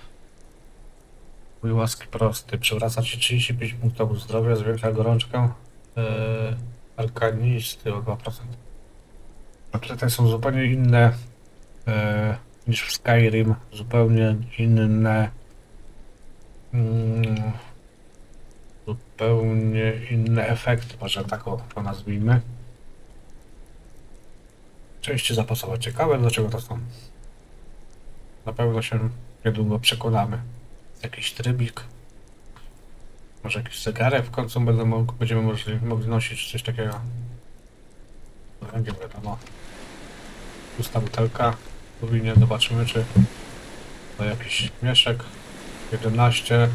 Zwój łaski prosty. Przywraca ci 35 punktów zdrowia, zwiększa gorączkę. Arkanisty o 2%. No tutaj są zupełnie inne niż w Skyrim, zupełnie inne zupełnie inne efekty, może tak to nazwijmy. Części zapasowe. Ciekawe, dlaczego to są. Na pewno się niedługo przekonamy. Jakiś trybik. Może jakiś zegarek w końcu będziemy mogli nosić, coś takiego. No, nie wiadomo. Pusta butelka. Powinien, zobaczymy, czy to jakiś mieszek. 11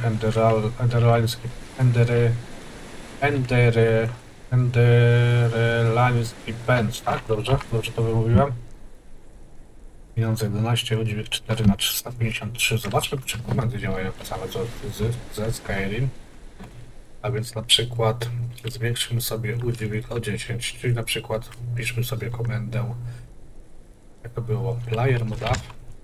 enderlański pędz, tak? Dobrze? Dobrze to wymówiłem? Pieniądze 11, udźwig 4 na 353. Zobaczmy, czy komendy działają same ze Skyrim. A więc na przykład zwiększymy sobie udźwig o 10, czyli na przykład piszmy sobie komendę, jak to było, player modaf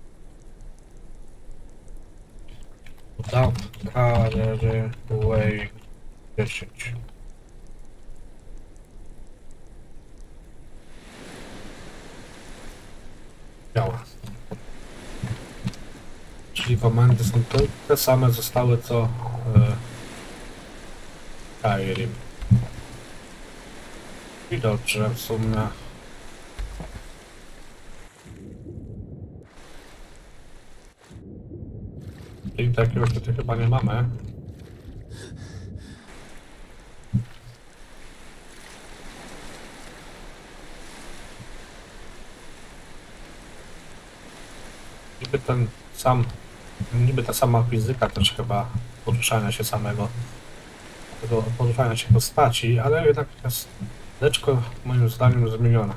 carry way 10. Działa. Czyli komendy są te same zostały co Skyrim. I dobrze, w sumie. I takiego tutaj chyba nie mamy. Niby ta sama fizyka też chyba poruszania się samego, tego poruszania się postaci, ale jednak jest leczko moim zdaniem zmieniona.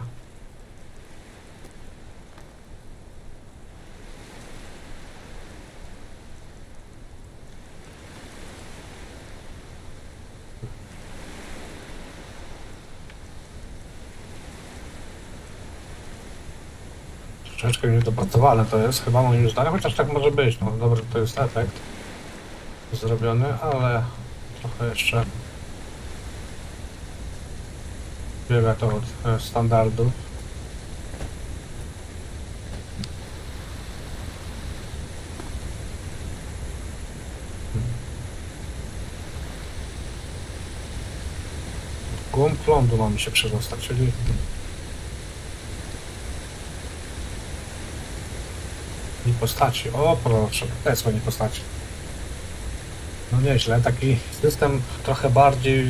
Troszeczkę niedopracowane to jest, chyba moim zdaniem, chociaż tak może być, no dobry to jest efekt zrobiony, ale trochę jeszcze biega to od standardu. W głąb lądu mamy się przedostać, czyli postaci. O proszę, to jest nie postaci. No nieźle, taki system trochę bardziej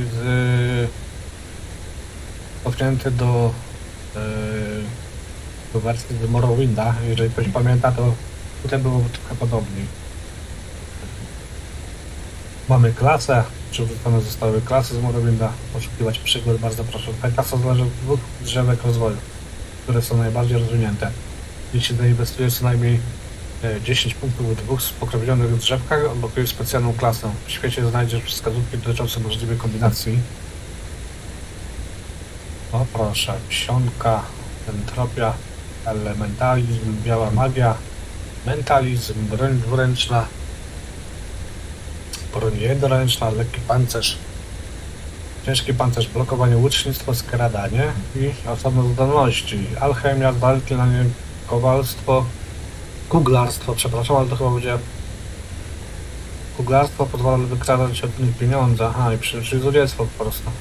podpięty do wersji z Morrowinda. Jeżeli ktoś pamięta, to tutaj było trochę podobniej. Mamy klasę, przywrócone zostały klasy z Morrowinda. Poszukiwać przygód, bardzo proszę. Ta klasa zależy od dwóch drzewek rozwoju, które są najbardziej rozwinięte. Jeśli zainwestujesz co najmniej 10 punktów w 2 spokrewnionych drzewkach odblokuje specjalną klasę. W świecie znajdziesz wskazówki dotyczące możliwej kombinacji. O proszę, psionka, entropia, elementalizm, biała magia, mentalizm, broń dwuręczna, broń jednoręczna, lekki pancerz, ciężki pancerz, blokowanie, łucznictwo, skradanie i osobne zdolności. Alchemia, zaklęcie, kowalstwo, kuglarstwo, przepraszam, ale to chyba będzie kuglarstwo, pozwala wykradać od nich pieniądze. Aha, i czyli złodziejstwo po prostu.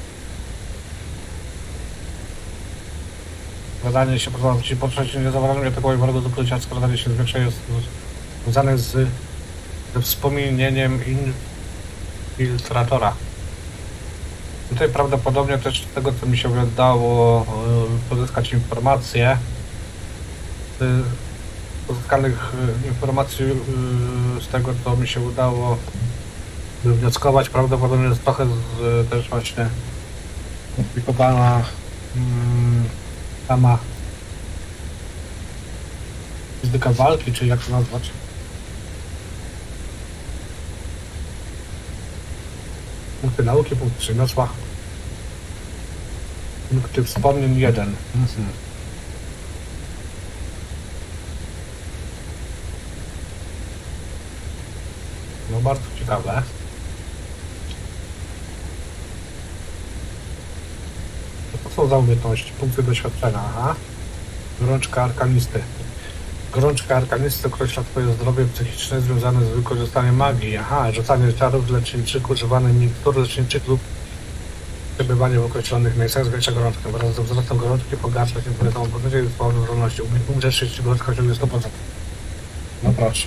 Skradanie się pozwala ci poruszać niezawodnie atakować wroga do krycia, skradanie się zwyczaj jest związane ze wspomnieniem infiltratora. Tutaj prawdopodobnie też z tego, co mi się udało pozyskać informacje, z pozyskanych informacji z tego, co mi się udało wywnioskować, prawdopodobnie jest trochę też właśnie skomplikowana sama fizyka walki, czy jak to nazwać. Punkty nauki, punkty rzemiosła, punkty wspomnień 1. No bardzo ciekawe. To są za umiejętności, punkty doświadczenia, aha. Gorączka arkanisty. Gorączka arkanisty określa twoje zdrowie psychiczne związane z wykorzystaniem magii. Aha, rzucanie czarów leczniczych, używanie mikstur leczniczych lub przebywanie w określonych miejscach zwiększa gorączkę. Wraz ze wzrostem gorączki pogarsza się twoje samopoczucie i zespołu zdolności. Umrzesz, jeśli gorączka osiągnie 100%. No proszę.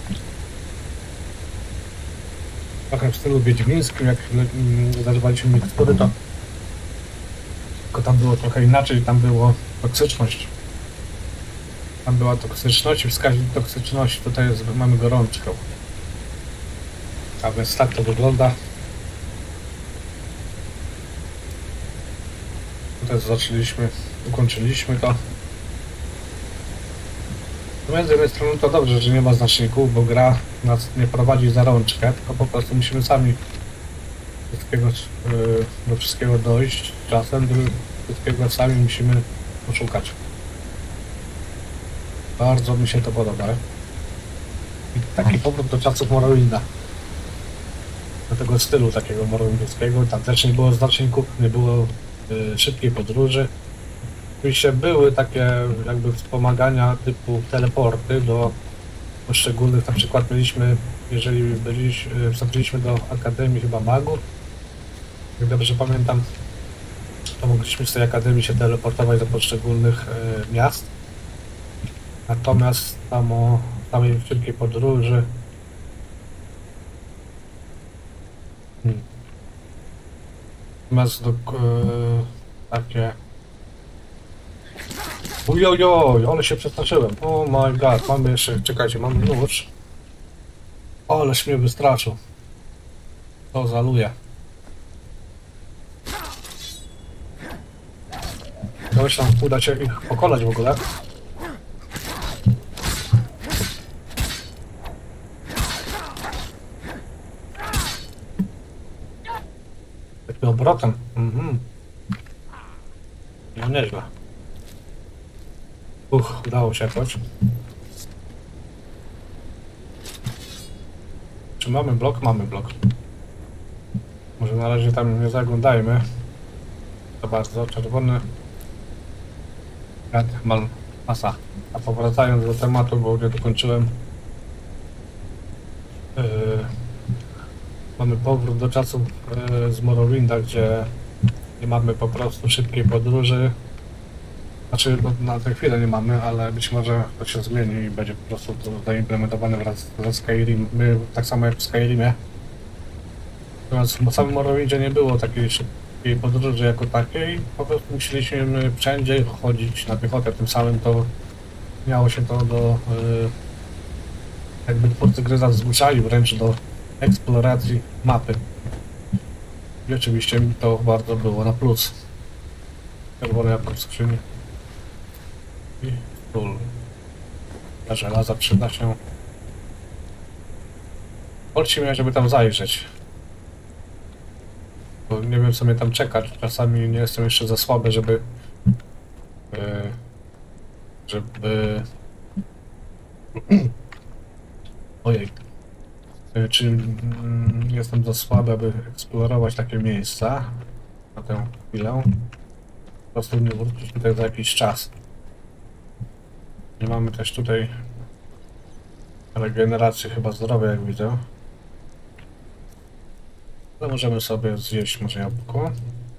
Trochę w stylu wiedźmińskim, jak zażywaliśmy mikstury, to tylko tam było trochę inaczej, tam było toksyczność. Tam była toksyczność i wskaźnik toksyczności, tutaj mamy gorączkę. A więc tak to wygląda. Tutaj ukończyliśmy to. Natomiast z jednej strony to dobrze, że nie ma znaczników, bo gra nas nie prowadzi za rączkę, tylko po prostu musimy sami do wszystkiego dojść. Czasem do wszystkiego sami musimy poszukać. Bardzo mi się to podoba. I taki powrót do czasów Morrowinda. Do tego stylu takiego morrowindowskiego. Tam też nie było znaczników, nie było szybkiej podróży. Oczywiście były takie jakby wspomagania typu teleporty do poszczególnych, na przykład mieliśmy, jeżeli wstąpiliśmy do Akademii chyba Magów, jak dobrze pamiętam, to mogliśmy z tej Akademii się teleportować do poszczególnych miast. Natomiast tam o samej szybkiej podróży natomiast takie ujojoj, ale się przestraszyłem. Oh my god, mamy jeszcze, czekajcie, mamy nóż. Ależ mnie wystraszył. To zaluje. To już nam uda się ich pokonać w ogóle. Takim obrotem. No nieźle. Udało się jakoś. Czy mamy blok? Mamy blok. Może na razie tam nie zaglądajmy. To bardzo czerwony. Mal masa. A powracając do tematu, bo nie dokończyłem. Mamy powrót do czasów z Morrowinda, gdzie nie mamy po prostu szybkiej podróży. Znaczy, no, na tę chwilę nie mamy, ale być może to się zmieni i będzie po prostu to zaimplementowane wraz ze Skyrim. My tak samo jak w Skyrimie. Natomiast w samym Morrowindzie nie było takiej szybkiej podróży jako takiej. Po prostu musieliśmy wszędzie chodzić na piechotę. Tym samym to miało się to do... jakby twórcy gry nas zmuszali wręcz do eksploracji mapy. I oczywiście mi to bardzo było na plus. Czerwone jabłko w skrzyni. I sól. Ta żelaza przyda się. Polci mnie, żeby tam zajrzeć. Bo nie wiem, co mnie tam czeka. Czasami nie jestem jeszcze za słaby, żeby... Ojej. Czy nie jestem za słaby, aby eksplorować takie miejsca na tę chwilę. Po prostu nie wrócić tutaj za jakiś czas. Nie mamy też tutaj regeneracji chyba zdrowia, jak widzę. Ale możemy sobie zjeść może jabłko.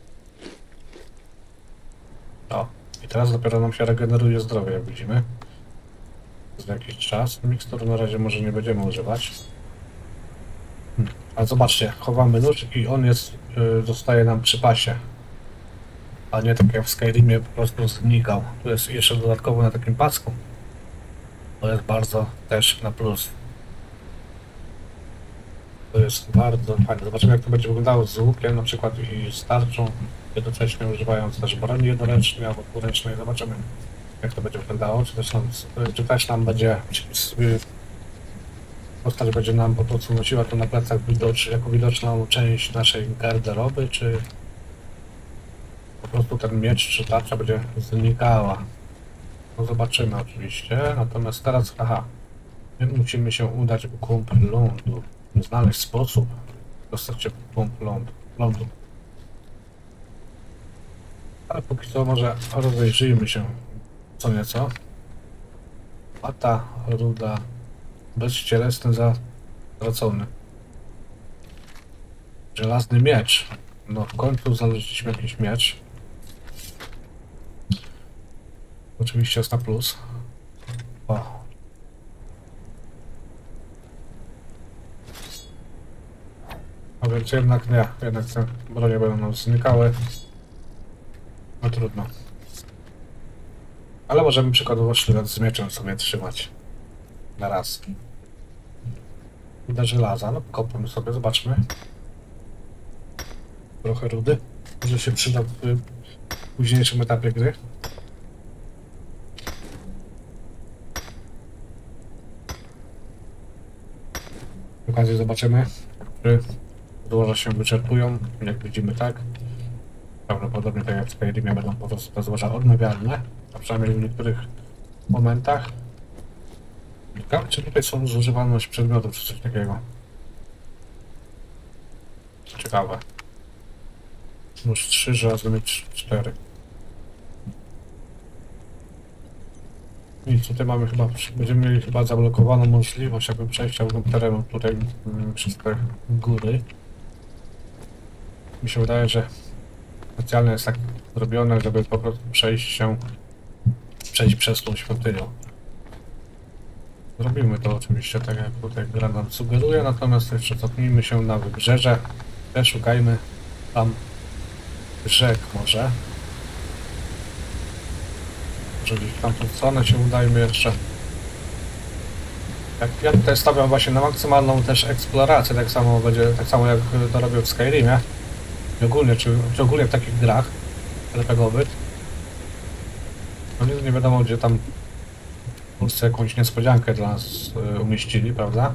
O, i teraz dopiero nam się regeneruje zdrowie, jak widzimy. Za jakiś czas. Mikstur na razie może nie będziemy używać. Ale zobaczcie, chowamy nóż i on jest, zostaje nam przy pasie. A nie tak jak w Skyrimie po prostu znikał. Tu jest jeszcze dodatkowo na takim pasku. To jest bardzo też na plus. To jest bardzo fajne. Zobaczymy, jak to będzie wyglądało z łukiem na przykład i z tarczą, jednocześnie używając też broni jednoręcznej albo dwuręcznej. Zobaczymy, jak to będzie wyglądało. Czy też nam będzie postać będzie nam po prostu nosiła to na plecach jako widoczną część naszej garderoby, czy po prostu ten miecz czy tarcza będzie znikała. No zobaczymy oczywiście. Natomiast teraz, my musimy się udać w głąb lądu. Znaleźć sposób dostać się w głąb lądu. Ale póki co może rozejrzyjmy się co nieco. Łata, ruda, bezcielesny, zatracony. Żelazny miecz. No w końcu znaleźliśmy jakiś miecz. Oczywiście jest na plus. O. A więc jednak nie, jednak te bronie będą nam znikały. No trudno. Ale możemy przykładowo sztylet z mieczem sobie trzymać. Na raz. Do żelaza, no kopmy sobie, zobaczmy. Trochę rudy. Może się przyda w późniejszym etapie gry. W okazji zobaczymy, czy złoża się wyczerpują. Jak widzimy, tak. Prawdopodobnie tak jak w Skyrimie będą po prostu te złoża odnawialne, a przynajmniej w niektórych momentach. Ciekawe, czy tutaj są zużywalność przedmiotów, czy coś takiego. Ciekawe. Już 3, żelazny mieć 4. I tutaj mamy chyba, będziemy mieli chyba zablokowaną możliwość jakby przejścia w terenu tutaj przez te góry. Mi się wydaje, że specjalnie jest tak zrobione, żeby po prostu przejść przez tą świątynią. Zrobimy to oczywiście tak jak tutaj gra nam sugeruje, natomiast jeszcze cofnijmy się na wybrzeże. Szukajmy tam rzek może. Może gdzieś w tamtą stronę się udajmy jeszcze. Ja tutaj stawiam właśnie na maksymalną też eksplorację, tak samo jak to robię w Skyrimie. I ogólnie, czy ogólnie w takich grach RPGowych. No nie wiadomo, gdzie tam w Polsce jakąś niespodziankę dla nas umieścili, prawda?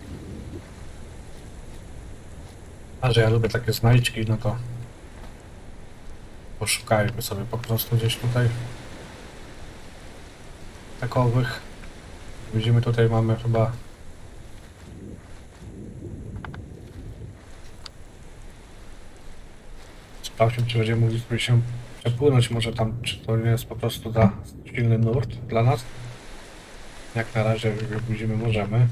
A że ja lubię takie znajdźki, no to poszukajmy sobie po prostu gdzieś tutaj takowych. Widzimy, tutaj mamy chyba sprawdźmy, czy będziemy mogli sobie się przepłynąć może tam, czy to nie jest po prostu za silny nurt dla nas. Jak na razie, jak widzimy, możemy.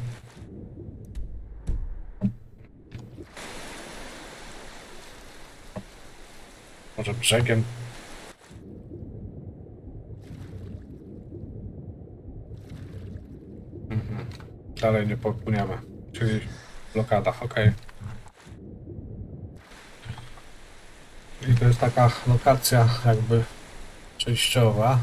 Może brzegiem. Dalej nie popłyniemy. Czyli blokada, ok. I to jest taka lokacja jakby przejściowa,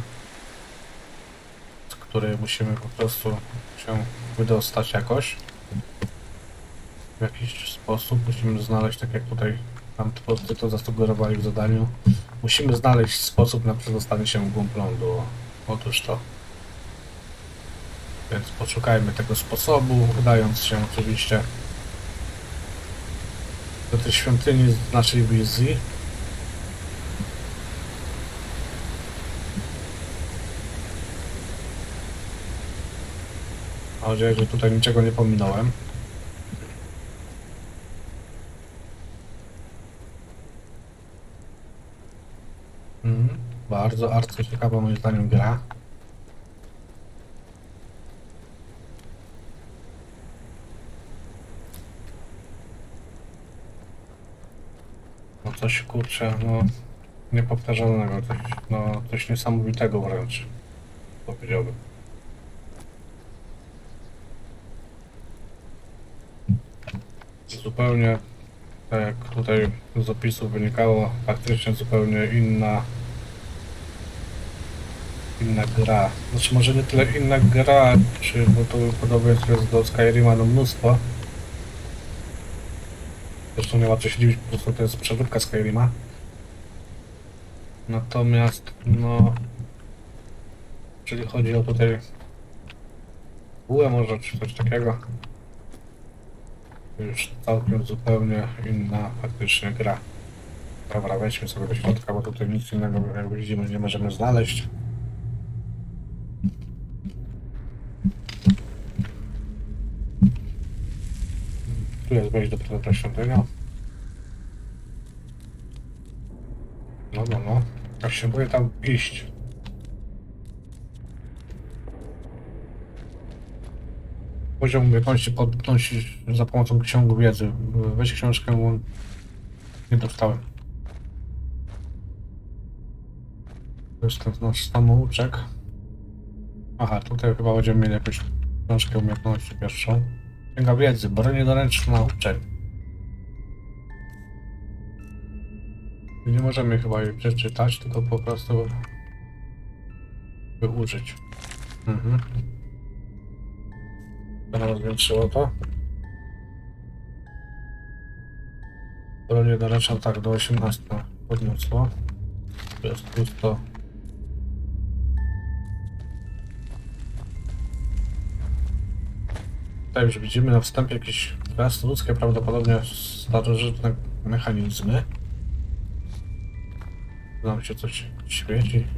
z której musimy po prostu się wydostać jakoś. W jakiś sposób musimy znaleźć, tak jak tutaj nam twórcy to zasugerowali w zadaniu, musimy znaleźć sposób na przedostanie się w głąb lądu. Otóż to. Więc poszukajmy tego sposobu, udając się oczywiście do tej świątyni z naszej wizji. Mam nadzieję, że tutaj niczego nie pominąłem. Bardzo ciekawa moim zdaniem gra. No coś kurczę, no niepowtarzalnego, coś niesamowitego wręcz, powiedziałbym. Zupełnie, tak jak tutaj z opisu wynikało, faktycznie zupełnie inna gra. Znaczy może nie tyle inna gra, bo to podobieństwo jest do Skyrima mnóstwo. Zresztą nie ma co się dziwić, po prostu to jest przeróbka Skyrima. Natomiast, no... Jeżeli chodzi o tutaj... bułę może, czy coś takiego... To już całkiem zupełnie inna faktycznie gra. Dobra, wejdźmy sobie do środka, bo tutaj nic innego, jak widzimy, nie możemy znaleźć. Tu jest wejść do świątynia. No. Tak się boję tam iść. Poziom umiejętności podnosić za pomocą ksiąg wiedzy. Weź książkę, bo nie dostałem. To jest ten nasz samouczek. Aha, tutaj chyba będziemy mieli jakąś książkę umiejętności pierwszą. Księga wiedzy, broń doręczna uczeń. Nie możemy chyba jej przeczytać, tylko po prostu użyć. Teraz zwiększyło to. Broń doręczna tak do 18 podniosło. To jest pusto. Tutaj już widzimy na wstępie jakieś krasnoludzkie, prawdopodobnie starożytne mechanizmy. Nam się coś świeci.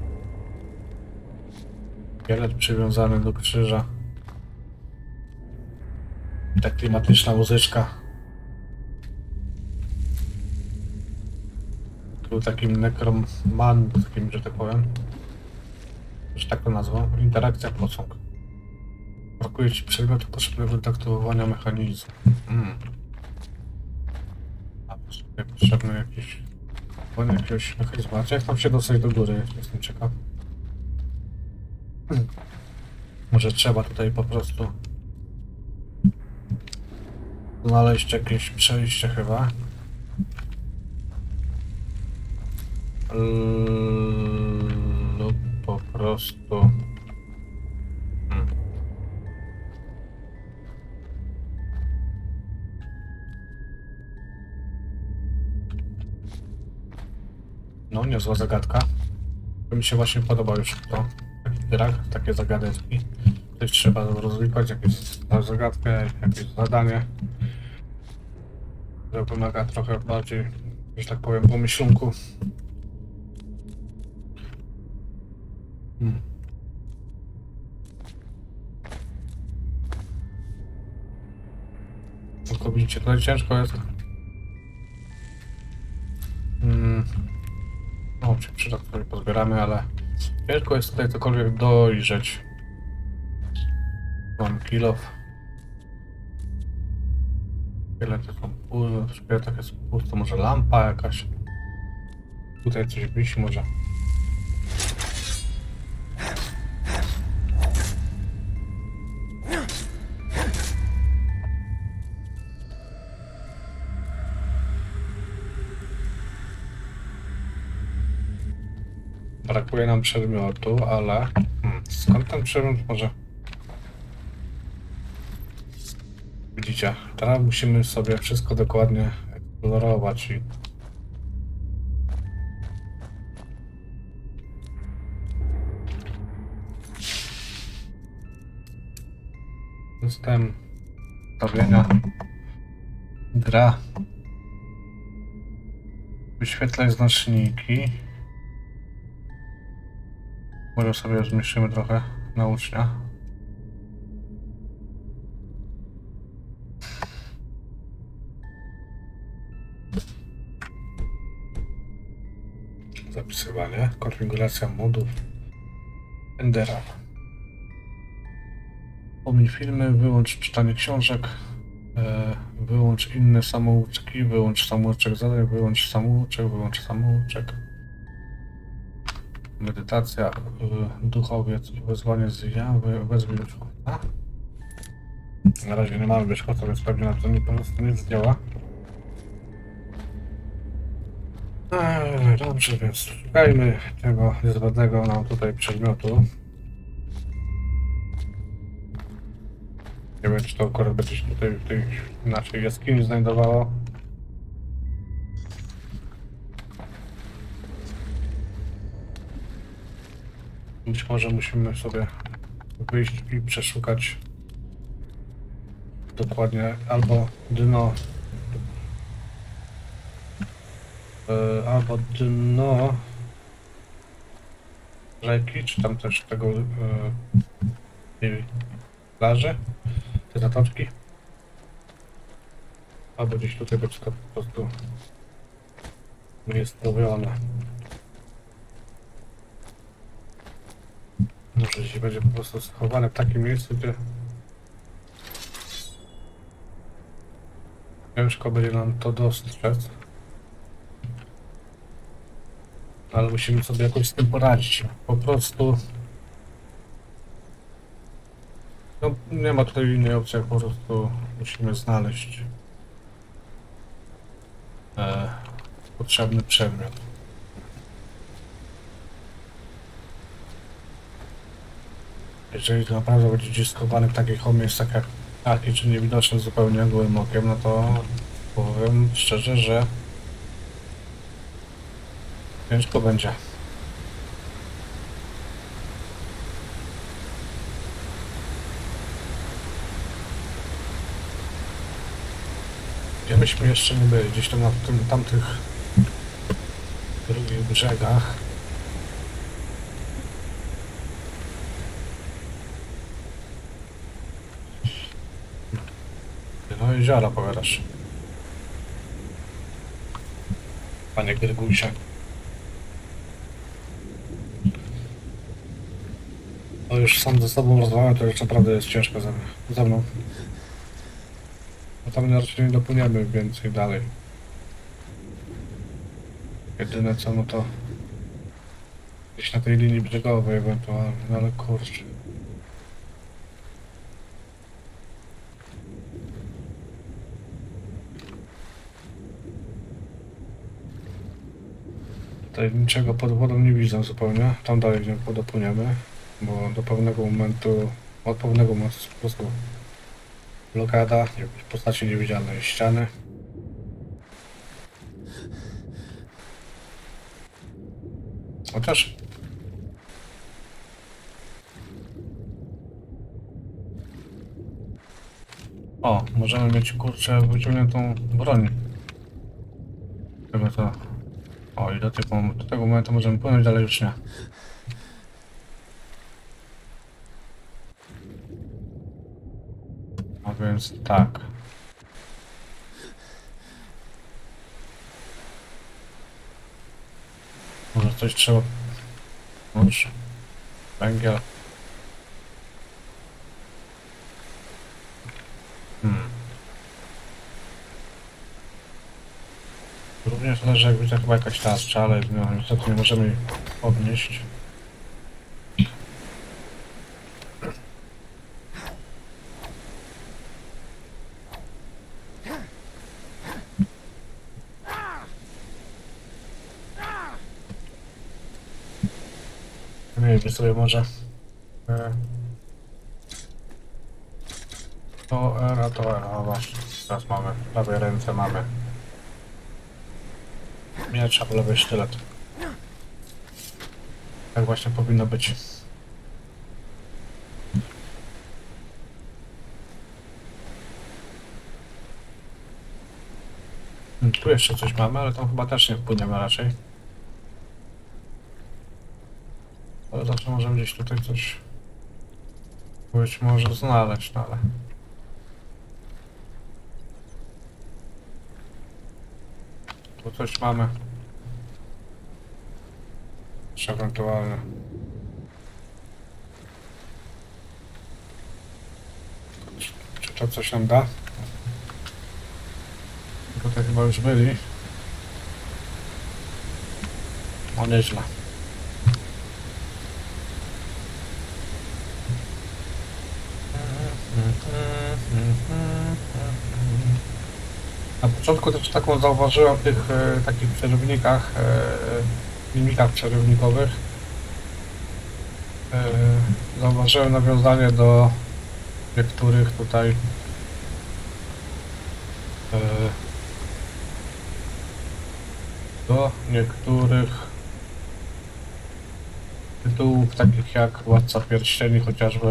Szkielet przywiązany do krzyża. Ta klimatyczna muzyczka. Był takim nekroman, takim, że tak powiem. Już tak to nazwą. Interakcja posąg. Brakuje ci przedmiotu potrzebnego do aktywowania mechanizmu. A potrzebny jakiś jakiegoś mechanizmu. A jak tam się dostać do góry? Jestem ciekaw. Może trzeba tutaj po prostu znaleźć jakieś przejście chyba. Lub po prostu... No, niezła zagadka. To mi się właśnie podoba już to. Taki grach, takie zagadeczki. Coś trzeba rozwiązać, jakąś zagadkę, jakieś zadanie, które wymaga trochę bardziej, że tak powiem, pomyślunku. Tylko widzicie, tutaj ciężko jest. No, czy przyda sobie pozbieramy, ale ciężko jest tutaj cokolwiek dojrzeć. Mam kilof. Szkielety są puste, w szkieletach jest pusto, może lampa jakaś. Tutaj coś wisi może. Brakuje nam przedmiotu, ale... skąd ten przedmiot może... Widzicie, teraz musimy sobie wszystko dokładnie eksplorować i... System ustawienia. Gra. Wyświetlaj znaczniki. Może sobie zmniejszymy trochę na ucznia. Zapisywanie. Konfiguracja modów Endera. Pomij filmy, wyłącz czytanie książek, wyłącz inne samouczki, wyłącz samouczek zadań, wyłącz samouczek. Medytacja, duchowiec, wezwanie z jawy, wezwij wierzchowca. Na razie nie mamy wierzchowca, więc pewnie na to po prostu nie zdziała. Dobrze, więc szukajmy tego niezbędnego nam tutaj przedmiotu. Nie wiem, czy to akurat będzie się tutaj w tej naszej jaskini znajdowało. Być może musimy sobie wyjść i przeszukać dokładnie albo dno rzeki, czy tam też tego tej plaży, te zatoczki, albo gdzieś tutaj będzie to po prostu nie jest robione. Może jeśli będzie po prostu schowane w takim miejscu, gdzie ciężko będzie nam to dostrzec. Ale musimy sobie jakoś z tym poradzić. Po prostu no, nie ma tutaj innej opcji, jak po prostu musimy znaleźć potrzebny przedmiot. Jeżeli to naprawdę będzie gdzieś schowany w takich miejscach jak taki, czy niewidoczny zupełnie gołym okiem, no to powiem szczerze, że ciężko będzie. Gdzie myśmy jeszcze nie byli? Gdzieś tam na tamtych drugich brzegach. No jeziora powiadasz. Panie Grygusie. O, już sam ze sobą rozmawiam, to już naprawdę jest ciężko ze mną. Bo tam raczej nie dopłyniemy więcej dalej. Jedyne co, no to gdzieś na tej linii brzegowej ewentualnie, no ale kurczę. Tutaj niczego pod wodą nie widzę zupełnie. Tam dalej nie podopłyniemy, bo do pewnego momentu, od pewnego momentu jest po prostu blokada w postaci niewidzialnej ściany. Chociaż o, możemy mieć kurczę wyciągniętą broń. Tego to. O, i do tego momentu możemy płynąć, ale już nie. A więc tak. Może coś trzeba... Nóż. Węgiel. Również leży jakby to chyba jakaś tarcza, ale no, niestety nie możemy jej podnieść. Miejmy sobie może to R, a to R, a właśnie, teraz mamy, w prawej ręce mamy miecz, a po lewej sztylet. Tak właśnie powinno być. Tu jeszcze coś mamy, ale tam chyba też nie wpłyniemy raczej. Ale zawsze możemy gdzieś tutaj coś być może znaleźć, no ale... Tu coś mamy. Jeszcze ewentualnie. Czy to coś nam da? Tutaj chyba już byli. O, nieźle. Na początku też taką zauważyłem w tych takich przerywnikach, filmikach przerywnikowych. Zauważyłem nawiązanie do niektórych tutaj tytułów takich jak Władca Pierścieni chociażby.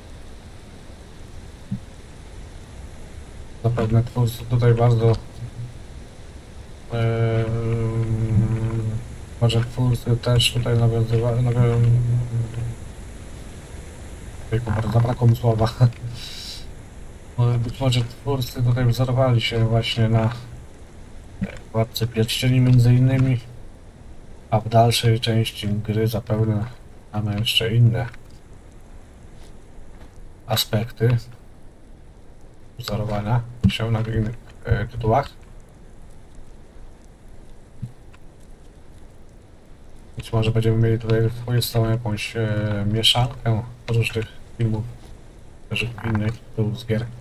Zapewne twórcy tutaj bardzo może twórcy też tutaj nawiązywali, zabrakło mi słowa. Być może twórcy tutaj wzorowali się właśnie na Władcy Pierścieni między innymi, a w dalszej części gry zapewne mamy jeszcze inne aspekty wzorowania się na innych tytułach. Być może będziemy mieli tutaj swoją jakąś mieszankę różnych filmów, też innych tytułów z gier.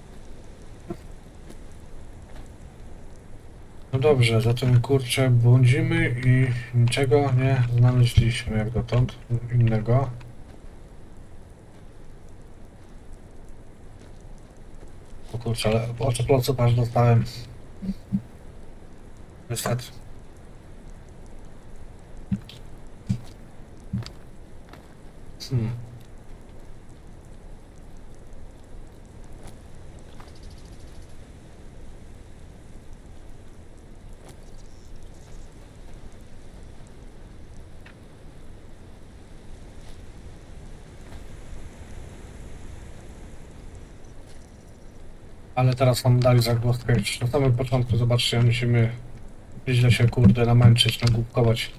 No dobrze, zatem kurczę błądzimy i niczego nie znaleźliśmy jak dotąd innego. O kurczę, ale oczoploców aż dostałem. Niestety. Ale teraz nam dali zagwozdkę już na samym początku, zobaczcie, musimy źle się kurde namęczyć, nagłupkować.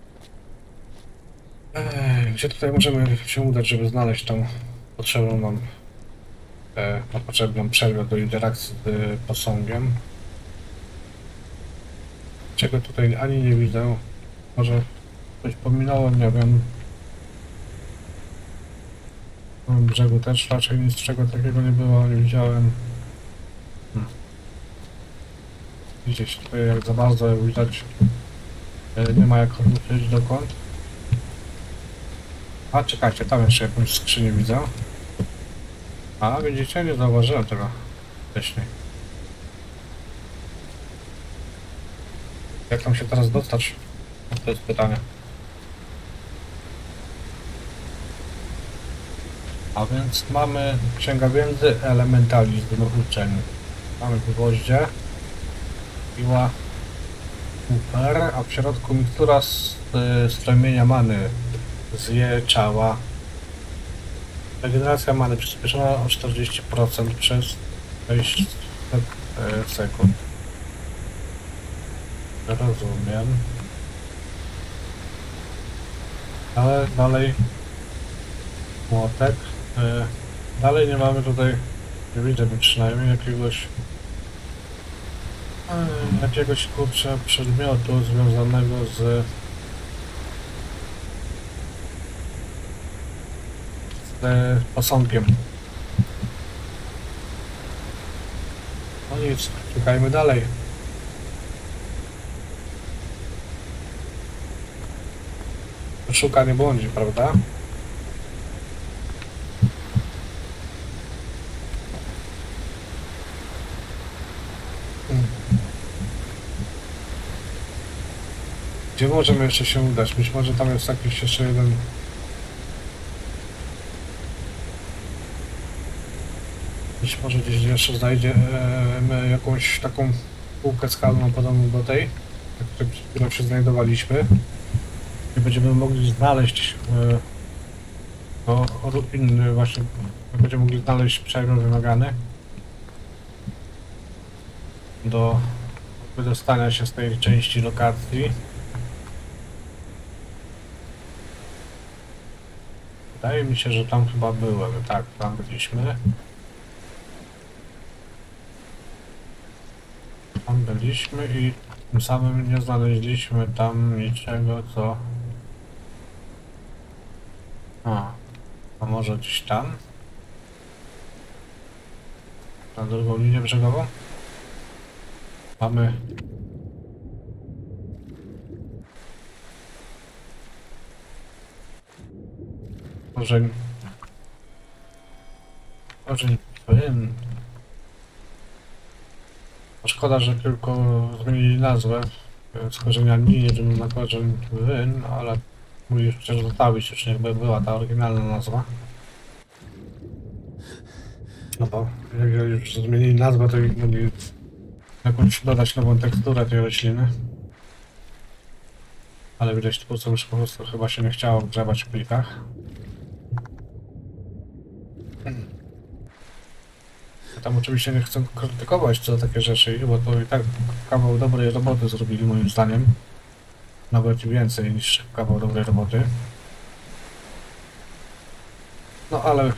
Gdzie tutaj możemy się udać, żeby znaleźć tą potrzebną nam przerwę do interakcji z posągiem? Czego tutaj ani nie widzę, może coś pominąłem, nie wiem. Na brzegu też raczej nic czego takiego nie było, nie widziałem. Gdzieś tutaj jak za bardzo jak widać nie ma jak ruszyć dokąd. A czekajcie, tam jeszcze jakąś skrzynię widzę. A widzicie, nie zauważyłem tego wcześniej. Jak tam się teraz dostać? To jest pytanie. A więc mamy Księga Wiedzy, Elementalizm, uczeń. Mamy gwoździe, piła, super, a w środku mikstura z strumienia many, zjeczała. Regeneracja many przyspieszona o 40% przez 6 sekund. Rozumiem. Ale dalej młotek. Dalej nie mamy tutaj, nie widzę przynajmniej jakiegoś kurczę przedmiotu związanego z posągiem. No nic, szukajmy dalej. Szuka nie błądzi, prawda? Gdzie możemy jeszcze się udać? Być może tam jest jakiś jeszcze jeden... Być może gdzieś jeszcze znajdziemy jakąś taką półkę skalną podobną do tej, na której przed chwilą się znajdowaliśmy. I będziemy mogli znaleźć inny właśnie, będziemy mogli znaleźć przedmiot wymagany do wydostania się z tej części lokacji. Wydaje mi się, że tam chyba byłem. Tak, tam byliśmy. Tam byliśmy i tym samym nie znaleźliśmy tam niczego, co... A może gdzieś tam? Na drugą linię brzegową? Mamy... Korzeń płyn. Szkoda, że tylko zmienili nazwę z korzenia nie na korzeń płyn, ale mój przecież zostawić już jakby była ta oryginalna nazwa. No bo jak już zmienili nazwę, to mogli jakąś dodać nową teksturę tej rośliny. Ale widać twórcom już po prostu chyba się nie chciało grzebać w plikach. Ja tam oczywiście nie chcę krytykować co takie rzeczy, bo to i tak kawał dobrej roboty zrobili moim zdaniem. Nawet więcej niż kawał dobrej roboty. No ale...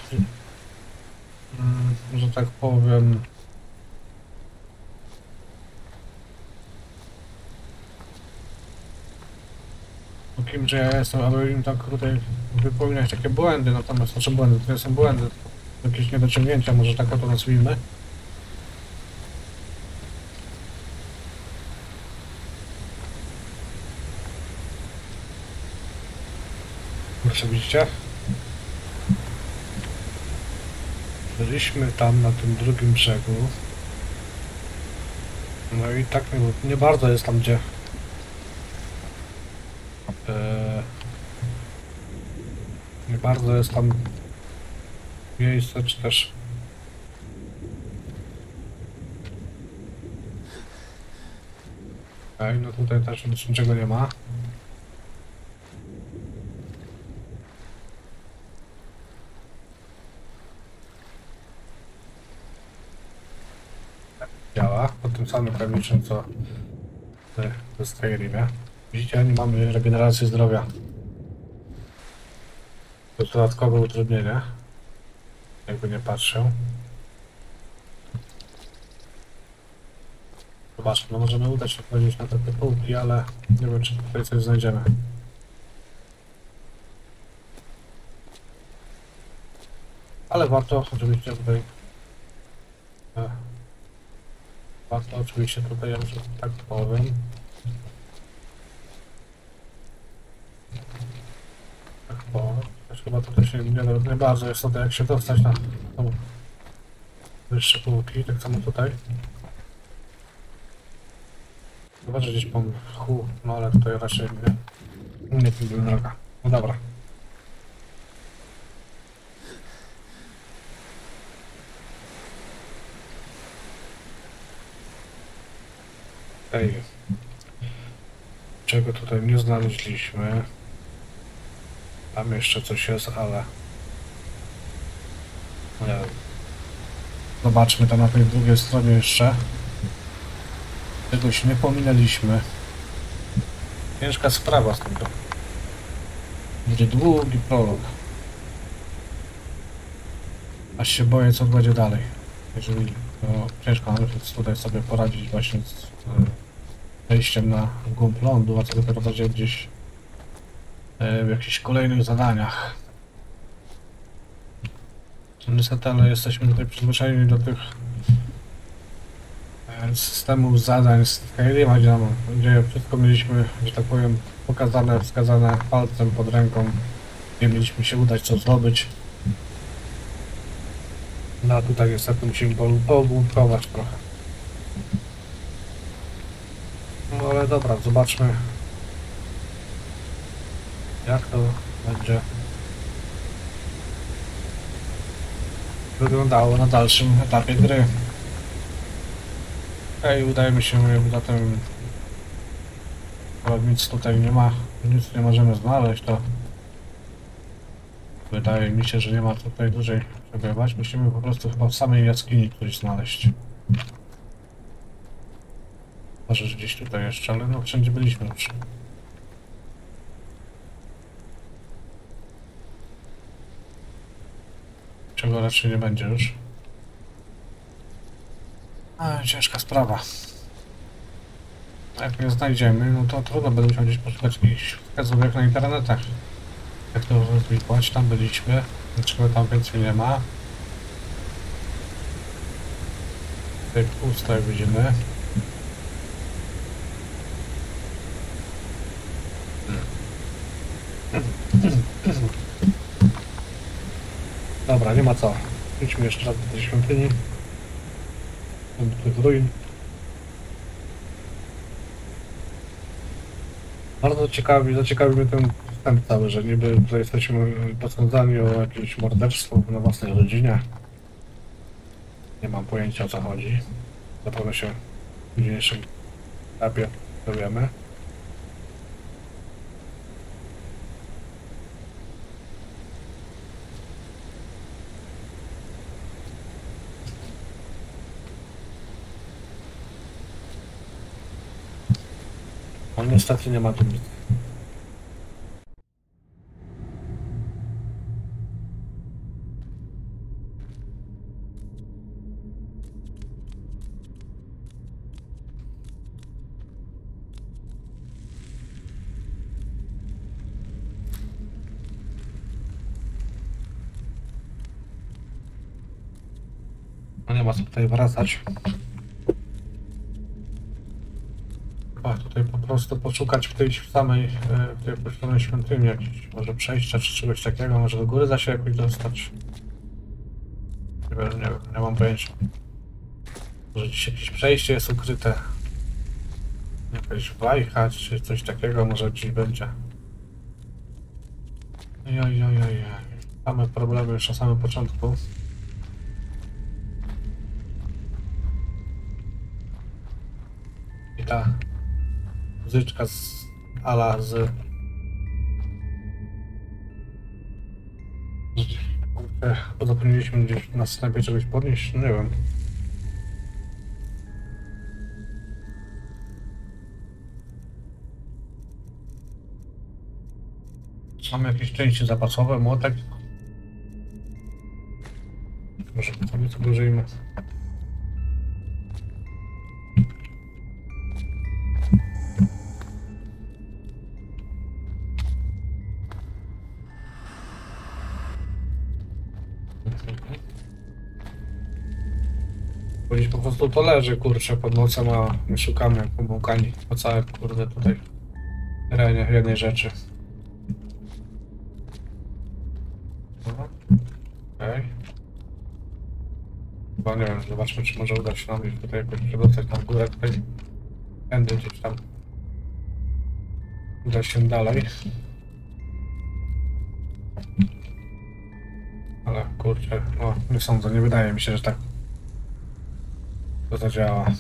że tak powiem... Kim, że ja jestem, aby im tak tutaj wypominać takie błędy, natomiast znaczy błędy, to nie są błędy, to jakieś niedociągnięcia, może tak oto nazwijmy. Proszę widzicie? Byliśmy tam na tym drugim brzegu. No i tak nie bardzo jest tam gdzie. Nie bardzo jest tam miejsce, czy też okej, no tutaj też niczego nie ma. Działa, pod tym samym klamiczem co w Skyrimie. Widzicie, nie mamy regeneracji zdrowia. To jest dodatkowe utrudnienie. Jakby nie patrzę. Zobaczmy, no możemy udać się powiedzieć na te półki, ale nie wiem, czy tutaj coś znajdziemy. Ale warto oczywiście tutaj... Warto oczywiście tutaj, że tak powiem. Bo też chyba tutaj się nie bardzo jest to, jak się dostać na tą wyższe półki, tak samo tutaj. Chyba, że gdzieś po mchu, no ale tutaj raczej nie tym była droga. No dobra. Ej. Czego tutaj nie znaleźliśmy. Tam jeszcze coś jest, ale... Nie. Zobaczmy tam na tej drugiej stronie jeszcze. Czegoś nie pominęliśmy. Ciężka sprawa z tym. Będzie długi prolog. Aż się boję, co będzie dalej. Jeżeli no, ciężko nawet tutaj sobie poradzić właśnie z wejściem na głąb lądu, a co dopiero będzie gdzieś w jakichś kolejnych zadaniach. Niestety, ale jesteśmy tutaj przyzwyczajeni do tych systemów zadań z Skyrima, gdzie wszystko mieliśmy, że tak powiem, pokazane, wskazane palcem pod ręką, gdzie mieliśmy się udać, co zrobić. No a tutaj niestety musimy połąkować trochę. No ale dobra, zobaczmy, jak to będzie wyglądało na dalszym etapie gry. Okej, udaje mi się, zatem nic tutaj nie ma, nic nie możemy znaleźć, to wydaje mi się, że nie ma tutaj dłużej przebywać. Musimy po prostu chyba w samej jaskini coś znaleźć. Może gdzieś tutaj jeszcze, ale no wszędzie byliśmy już. Czego raczej nie będzie już. Ciężka sprawa. Jak nie znajdziemy, no to trudno, będę musiał gdzieś poszukać jakichś wskazówek na internetach. Jak to rozwijać, tam byliśmy, niczego tam więcej nie ma. Tutaj pusto, jak widzimy. Dobra, nie ma co. Idźmy jeszcze raz do tej świątyni. Do tych ruin. Bardzo zaciekawi mnie ten wstęp cały, że niby tutaj jesteśmy posądzani o jakieś morderstwo na własnej rodzinie. Nie mam pojęcia, o co chodzi. Zapewne się w późniejszym etapie dowiemy. No niestety nie ma tu nic. No nie ma co tutaj wracać. Chyba tutaj po prostu poszukać w tej samej, w tej opuszczonej świątyni jakiejś może przejścia czy czegoś takiego, może do góry da się jakoś dostać. Nie mam pojęcia. Może gdzieś jakieś przejście jest ukryte. Jakaś wajcha czy coś takiego może gdzieś będzie. Ojojojoj. Same problemy już na samym początku. I ta muzyczka z ala z... Bo zapomnieliśmy gdzieś na snapie czegoś podnieść? No nie wiem. Mamy jakieś części zapasowe, młotek. Może sobie to użyjmy. Bo gdzieś po prostu to leży, kurczę, pod nocem, a my szukamy jak pomałkani po całym, kurde, tutaj terenie jednej rzeczy. Okej. Chyba nie wiem, zobaczmy, czy może uda się nam ich tutaj jakoś przedostać na górę, tutaj tędy gdzieś tam uda się dalej. Ale kurczę, no nie sądzę, nie wydaje mi się, że tak to zadziała.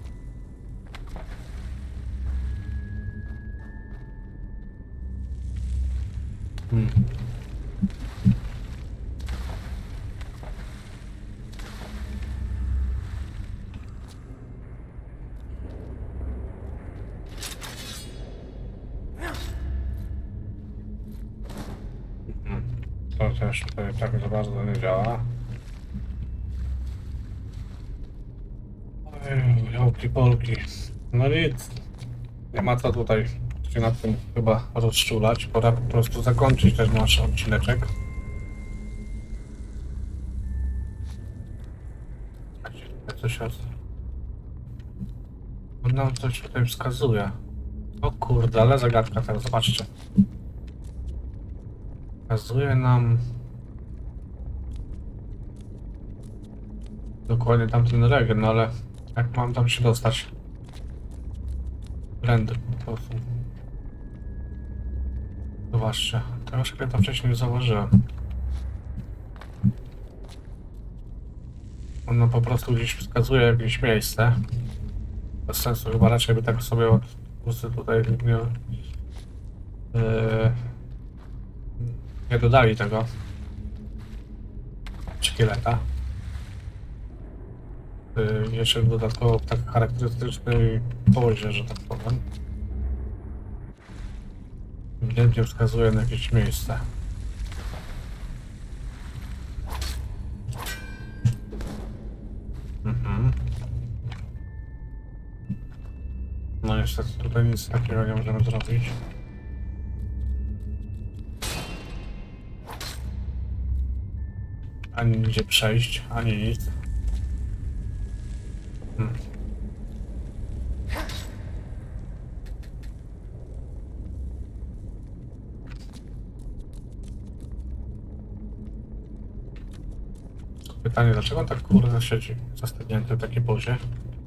To też tutaj tak za bardzo nie działa. Jolki polki. No nic. Nie ma co tutaj się nad tym chyba rozczulać. Pora po prostu zakończyć ten nasz odcineczek. Coś jest. On nam coś tutaj wskazuje. O kurde, ale zagadka teraz, zobaczcie. Wskazuje nam dokładnie tamten region, no ale jak mam tam się dostać? Trendy po prostu. Zobaczcie, tego sobie to wcześniej nie zauważyłem. On nam po prostu gdzieś wskazuje jakieś miejsce. Bez sensu, chyba raczej by tak sobie po prostu tutaj nie dodali tego szkieleta. Jeszcze dodatkowo w tak charakterystycznej pozie, że tak powiem. Ewidentnie wskazuje na jakieś miejsce. No niestety tutaj nic takiego nie możemy zrobić. Ani nigdzie przejść, ani nic. Pytanie, dlaczego on tak kurde siedzi zastygnięty w takiej pozie?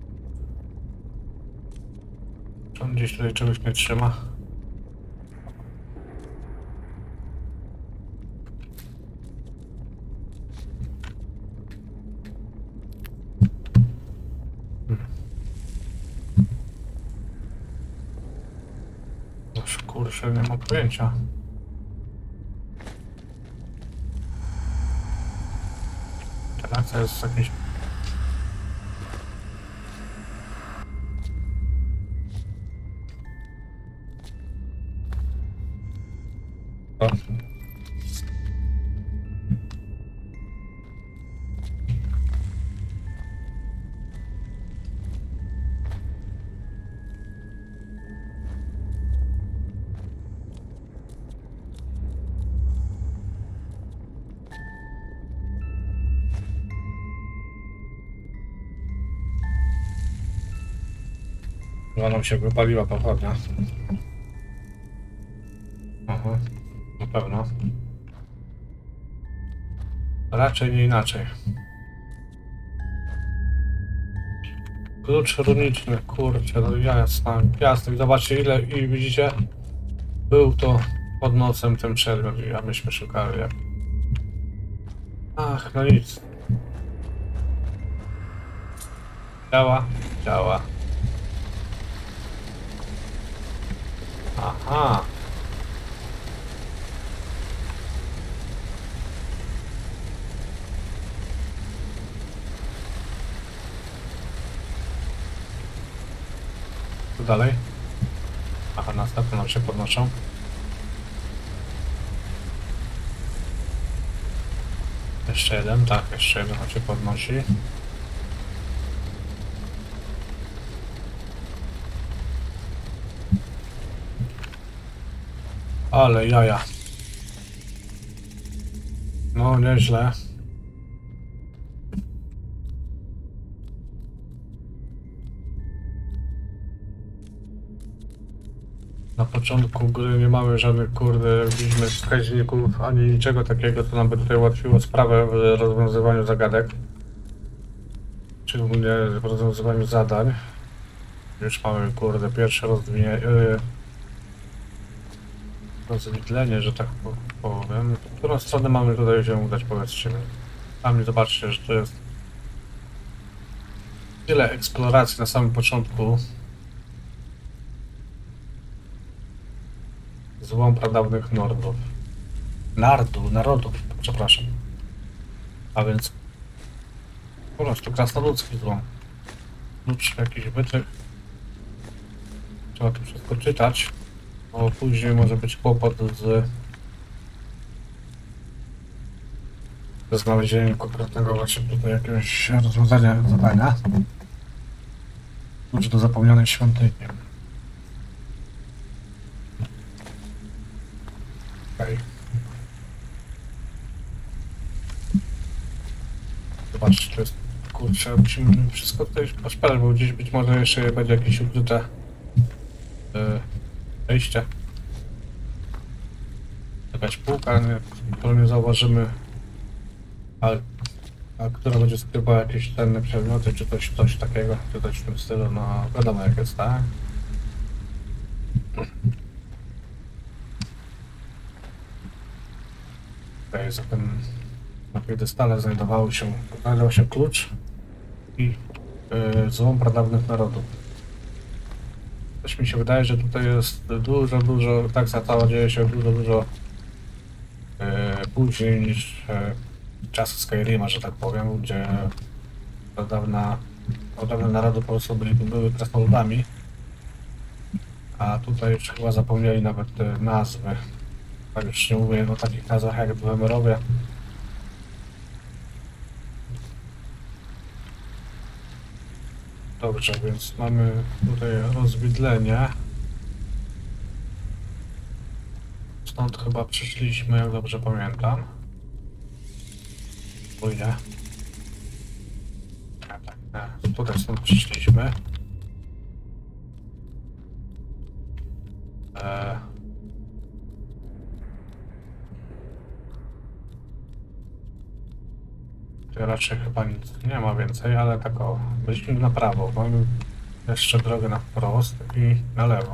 Czy on gdzieś tutaj czegoś nie trzyma? Noż kurczę, nie mam pojęcia. Relacja jest jakieś... O. No nam się wypaliła pochodnia. Aha, na pewno. Raczej nie inaczej. Klucz runiczny, kurczę, no jasna, jasny. Zobaczcie ile, i widzicie, był to pod nosem ten przedmiot, a myśmy szukali jak... Ach, no nic. Działa, działa. Aha. Co dalej? Aha, następne nam się podnoszą. Jeszcze jeden, tak, jeszcze jeden nam się podnosi. Ale jaja. No, nieźle. Na początku gry nie mamy żadnych kurde widzimy wskaźników ani niczego takiego, co nam by tutaj ułatwiło sprawę w rozwiązywaniu zagadek. Szczególnie w rozwiązywaniu zadań. Już mamy kurde pierwsze rozwidlenie, że tak powiem. W którą stronę mamy tutaj się udać, powiedzcie mi. Sami zobaczcie, że to jest tyle eksploracji na samym początku. Złom pradawnych narodów, przepraszam. A więc po prostu krasnoludzki złom. Klucz jakiś wytrych. Trzeba tu wszystko czytać, bo później może być kłopot ze znalezieniem konkretnego właśnie tutaj jakiegoś rozwiązania zadania. Klucz do zapomnianej świątyni. Okay. Zobaczcie, to jest kurczę, musimy wszystko tutaj poszperać, bo gdzieś być może jeszcze będzie jakieś ukryte wejście. Jakaś półka, którą nie zauważymy, a która będzie skrywała jakieś cenne przedmioty, czy coś takiego, czy coś w tym stylu, no wiadomo jak jest, tak? Okay, zatem na piedestale znajdował się klucz i złom pradawnych narodów. Coś mi się wydaje, że tutaj jest dużo, tak cała dzieje się dużo później niż czasy Skyrima, że tak powiem, gdzie od dawna narody po prostu były krasnoludami, a tutaj już chyba zapomnieli nawet nazwy. Tak już nie mówię o takich nazwach jak Dwemerowie. Dobrze, więc mamy tutaj rozwidlenie. Stąd chyba przyszliśmy, jak dobrze pamiętam. Pójdę. Tutaj stąd przyszliśmy. Tu raczej chyba nic nie ma więcej, ale tak o, byliśmy na prawo. Mamy jeszcze drogę na wprost i na lewo.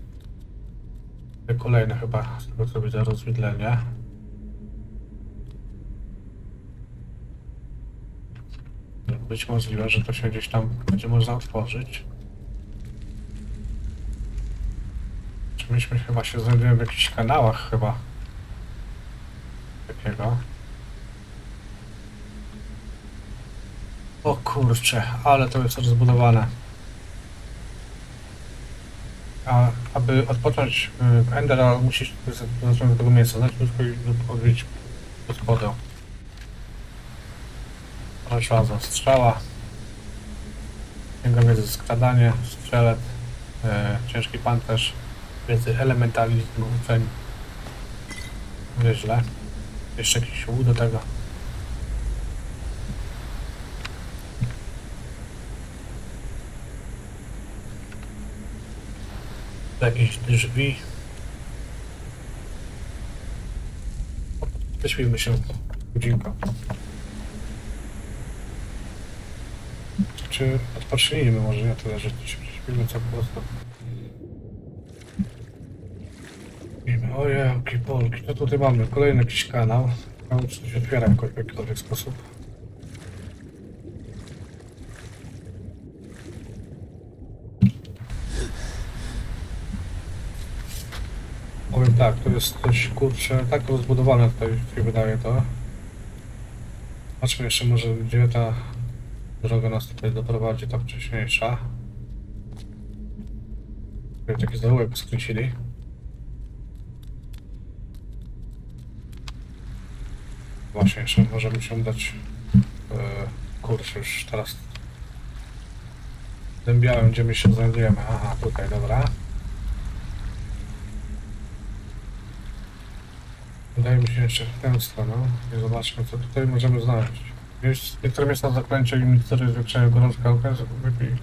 Kolejne chyba, z tego co widzę, rozwidlenie. Być możliwe, że to się gdzieś tam będzie można otworzyć. Czy myśmy chyba się znajdujemy w jakichś kanałach chyba. Takiego. O kurczę, ale to jest rozbudowane. A aby odpocząć w Endera, musisz zacząć do tego miejsca, znać lub odwiedzić gospodę. Proszę, strzała. Księga wiedzy, skradanie, strzelet, ciężki pancerz, wiedzy elementalizm, uczeń. Nieźle. Jeszcze jakiś łuk do tego. Jakieś drzwi. Wyśpijmy się. Godzinka. Czy odpocznijmy może, nie tyle, że się prześpimy, co po prostu. Ojej, Polki, no tutaj mamy kolejny jakiś kanał. Tam coś otwiera jakoś w jakikolwiek sposób. Powiem tak, to jest coś kurczę, tak rozbudowane tutaj się wydaje to. Patrzmy jeszcze może, gdzie ta droga nas tutaj doprowadzi, ta wcześniejsza. Tutaj taki zaułek skręcili. Właśnie, jeszcze możemy się dać kurs już teraz. Dębiałem, gdzie my się znajdujemy. Aha, tutaj, dobra. Wydaje mi się jeszcze w tę stronę i zobaczmy, co tutaj możemy znaleźć. Niektóre miejsca w zaklęciu i mikstury zwiększają gorączkę okresu. Wypij.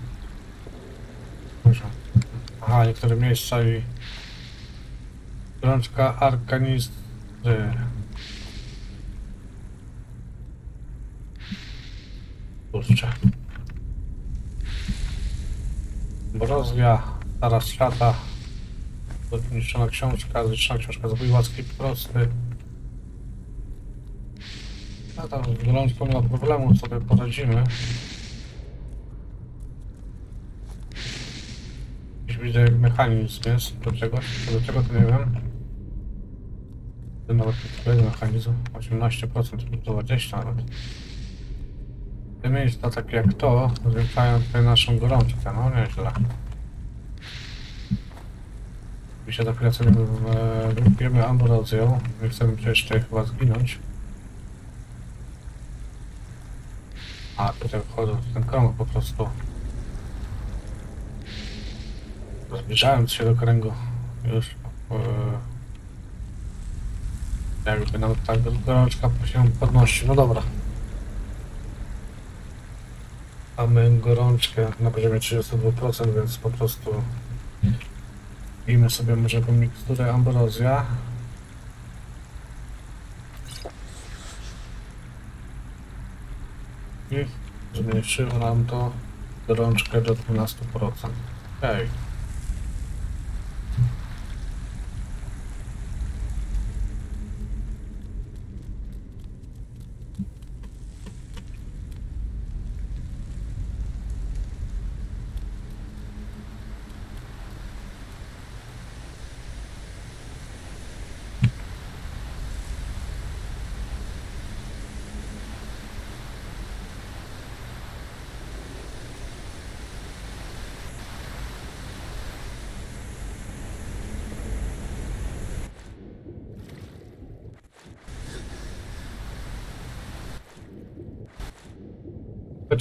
Aha, niektóre miejsca i gorączka arkanistry. Kurczę. Borozja, stara świata. Zniszczona książka, zabój łaski prosty. A tam z gorączką nie ma problemu, sobie poradzimy. Gdzieś widzę mechanizm jest do czegoś, do czego to nie wiem. To nawet nie mechanizm, 18% lub 20% nawet. Te miejsca takie jak to zwiększają tutaj naszą gorączkę, no nieźle. I się za chwilę sobie wiemy ambrozją, nie chcemy tu jeszcze chyba zginąć. A tutaj wchodzę w ten krąg po prostu. Zbliżając się do kręgu już jakby nawet tak gorączka się podnosi, no dobra. Mamy gorączkę na poziomie 32%, więc po prostu pijmy sobie może po miksturę ambrozja. I zmniejszyło nam to gorączkę do 12%. Okej.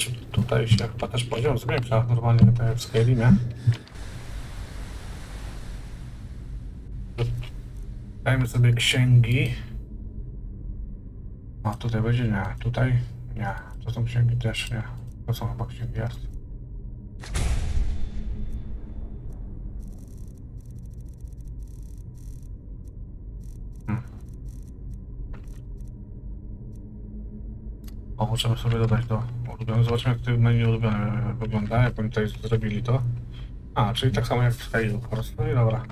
czy tutaj się chyba też poziom zwiększa normalnie tak jak w Skyrimie. Dajmy sobie księgi. O, tutaj będzie nie, tutaj nie. To są księgi też nie. To są chyba księgi jest. O, możemy sobie dodać do ulubionych. Zobaczymy, jak to menu ulubione wygląda, jak oni tutaj zrobili to. A, czyli tak samo jak w Skyrimu po prostu. No i dobra.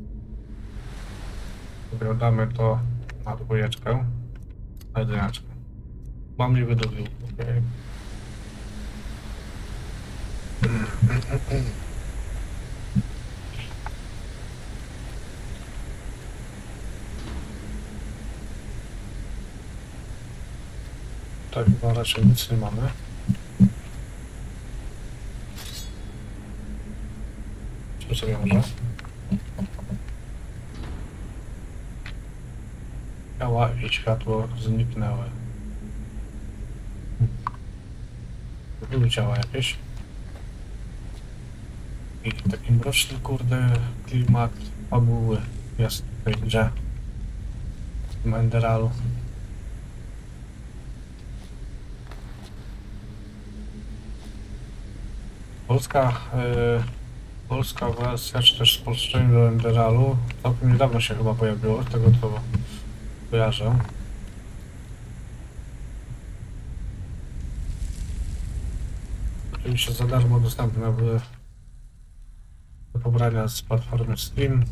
Sobie damy to na dwójeczkę. Na jedyneczkę. Mam nie wydobył. Okay. Tak, chyba raczej nic nie mamy. Co sobie może? Ciała i światło zniknęły. Były ciała jakieś. I taki mroczny, kurde, klimat fabuły jest w tej grze. W tym Enderalu. Polska wersja, czy też spolszczenie do Enderalu całkiem niedawno się chyba pojawiło, z tego co kojarzę. Oczywiście za darmo dostępne do pobrania z platformy Steam.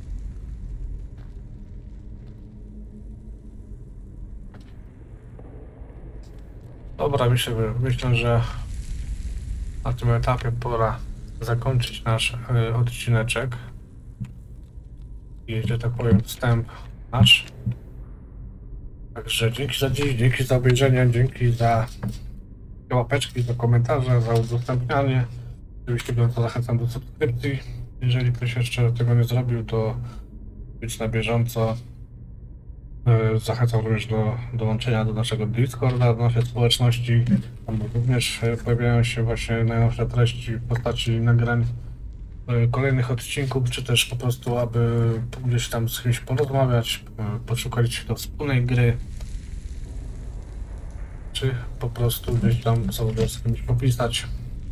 Dobra, myślę, że na tym etapie pora zakończyć nasz odcineczek. I, że tak powiem, wstęp nasz. Także dzięki za dziś, dzięki za obejrzenie, dzięki za łapeczki, za komentarze, za udostępnianie. Oczywiście gorąco zachęcam do subskrypcji. Jeżeli ktoś jeszcze tego nie zrobił, to być na bieżąco. Zachęcam również do dołączenia do naszego Discorda, do naszej społeczności. Tam również pojawiają się właśnie najnowsze treści w postaci nagrań kolejnych odcinków, czy też po prostu, aby gdzieś tam z kimś porozmawiać, poszukać do wspólnej gry, czy po prostu gdzieś tam sobie z kimś popisać.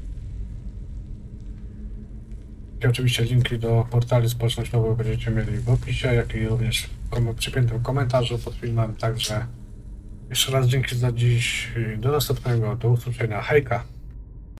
I oczywiście linki do portali społecznościowych będziecie mieli w opisie, jak i również w przypiętym komentarzu pod filmem. Także jeszcze raz dzięki za dziś i do następnego, do usłyszenia. Hejka!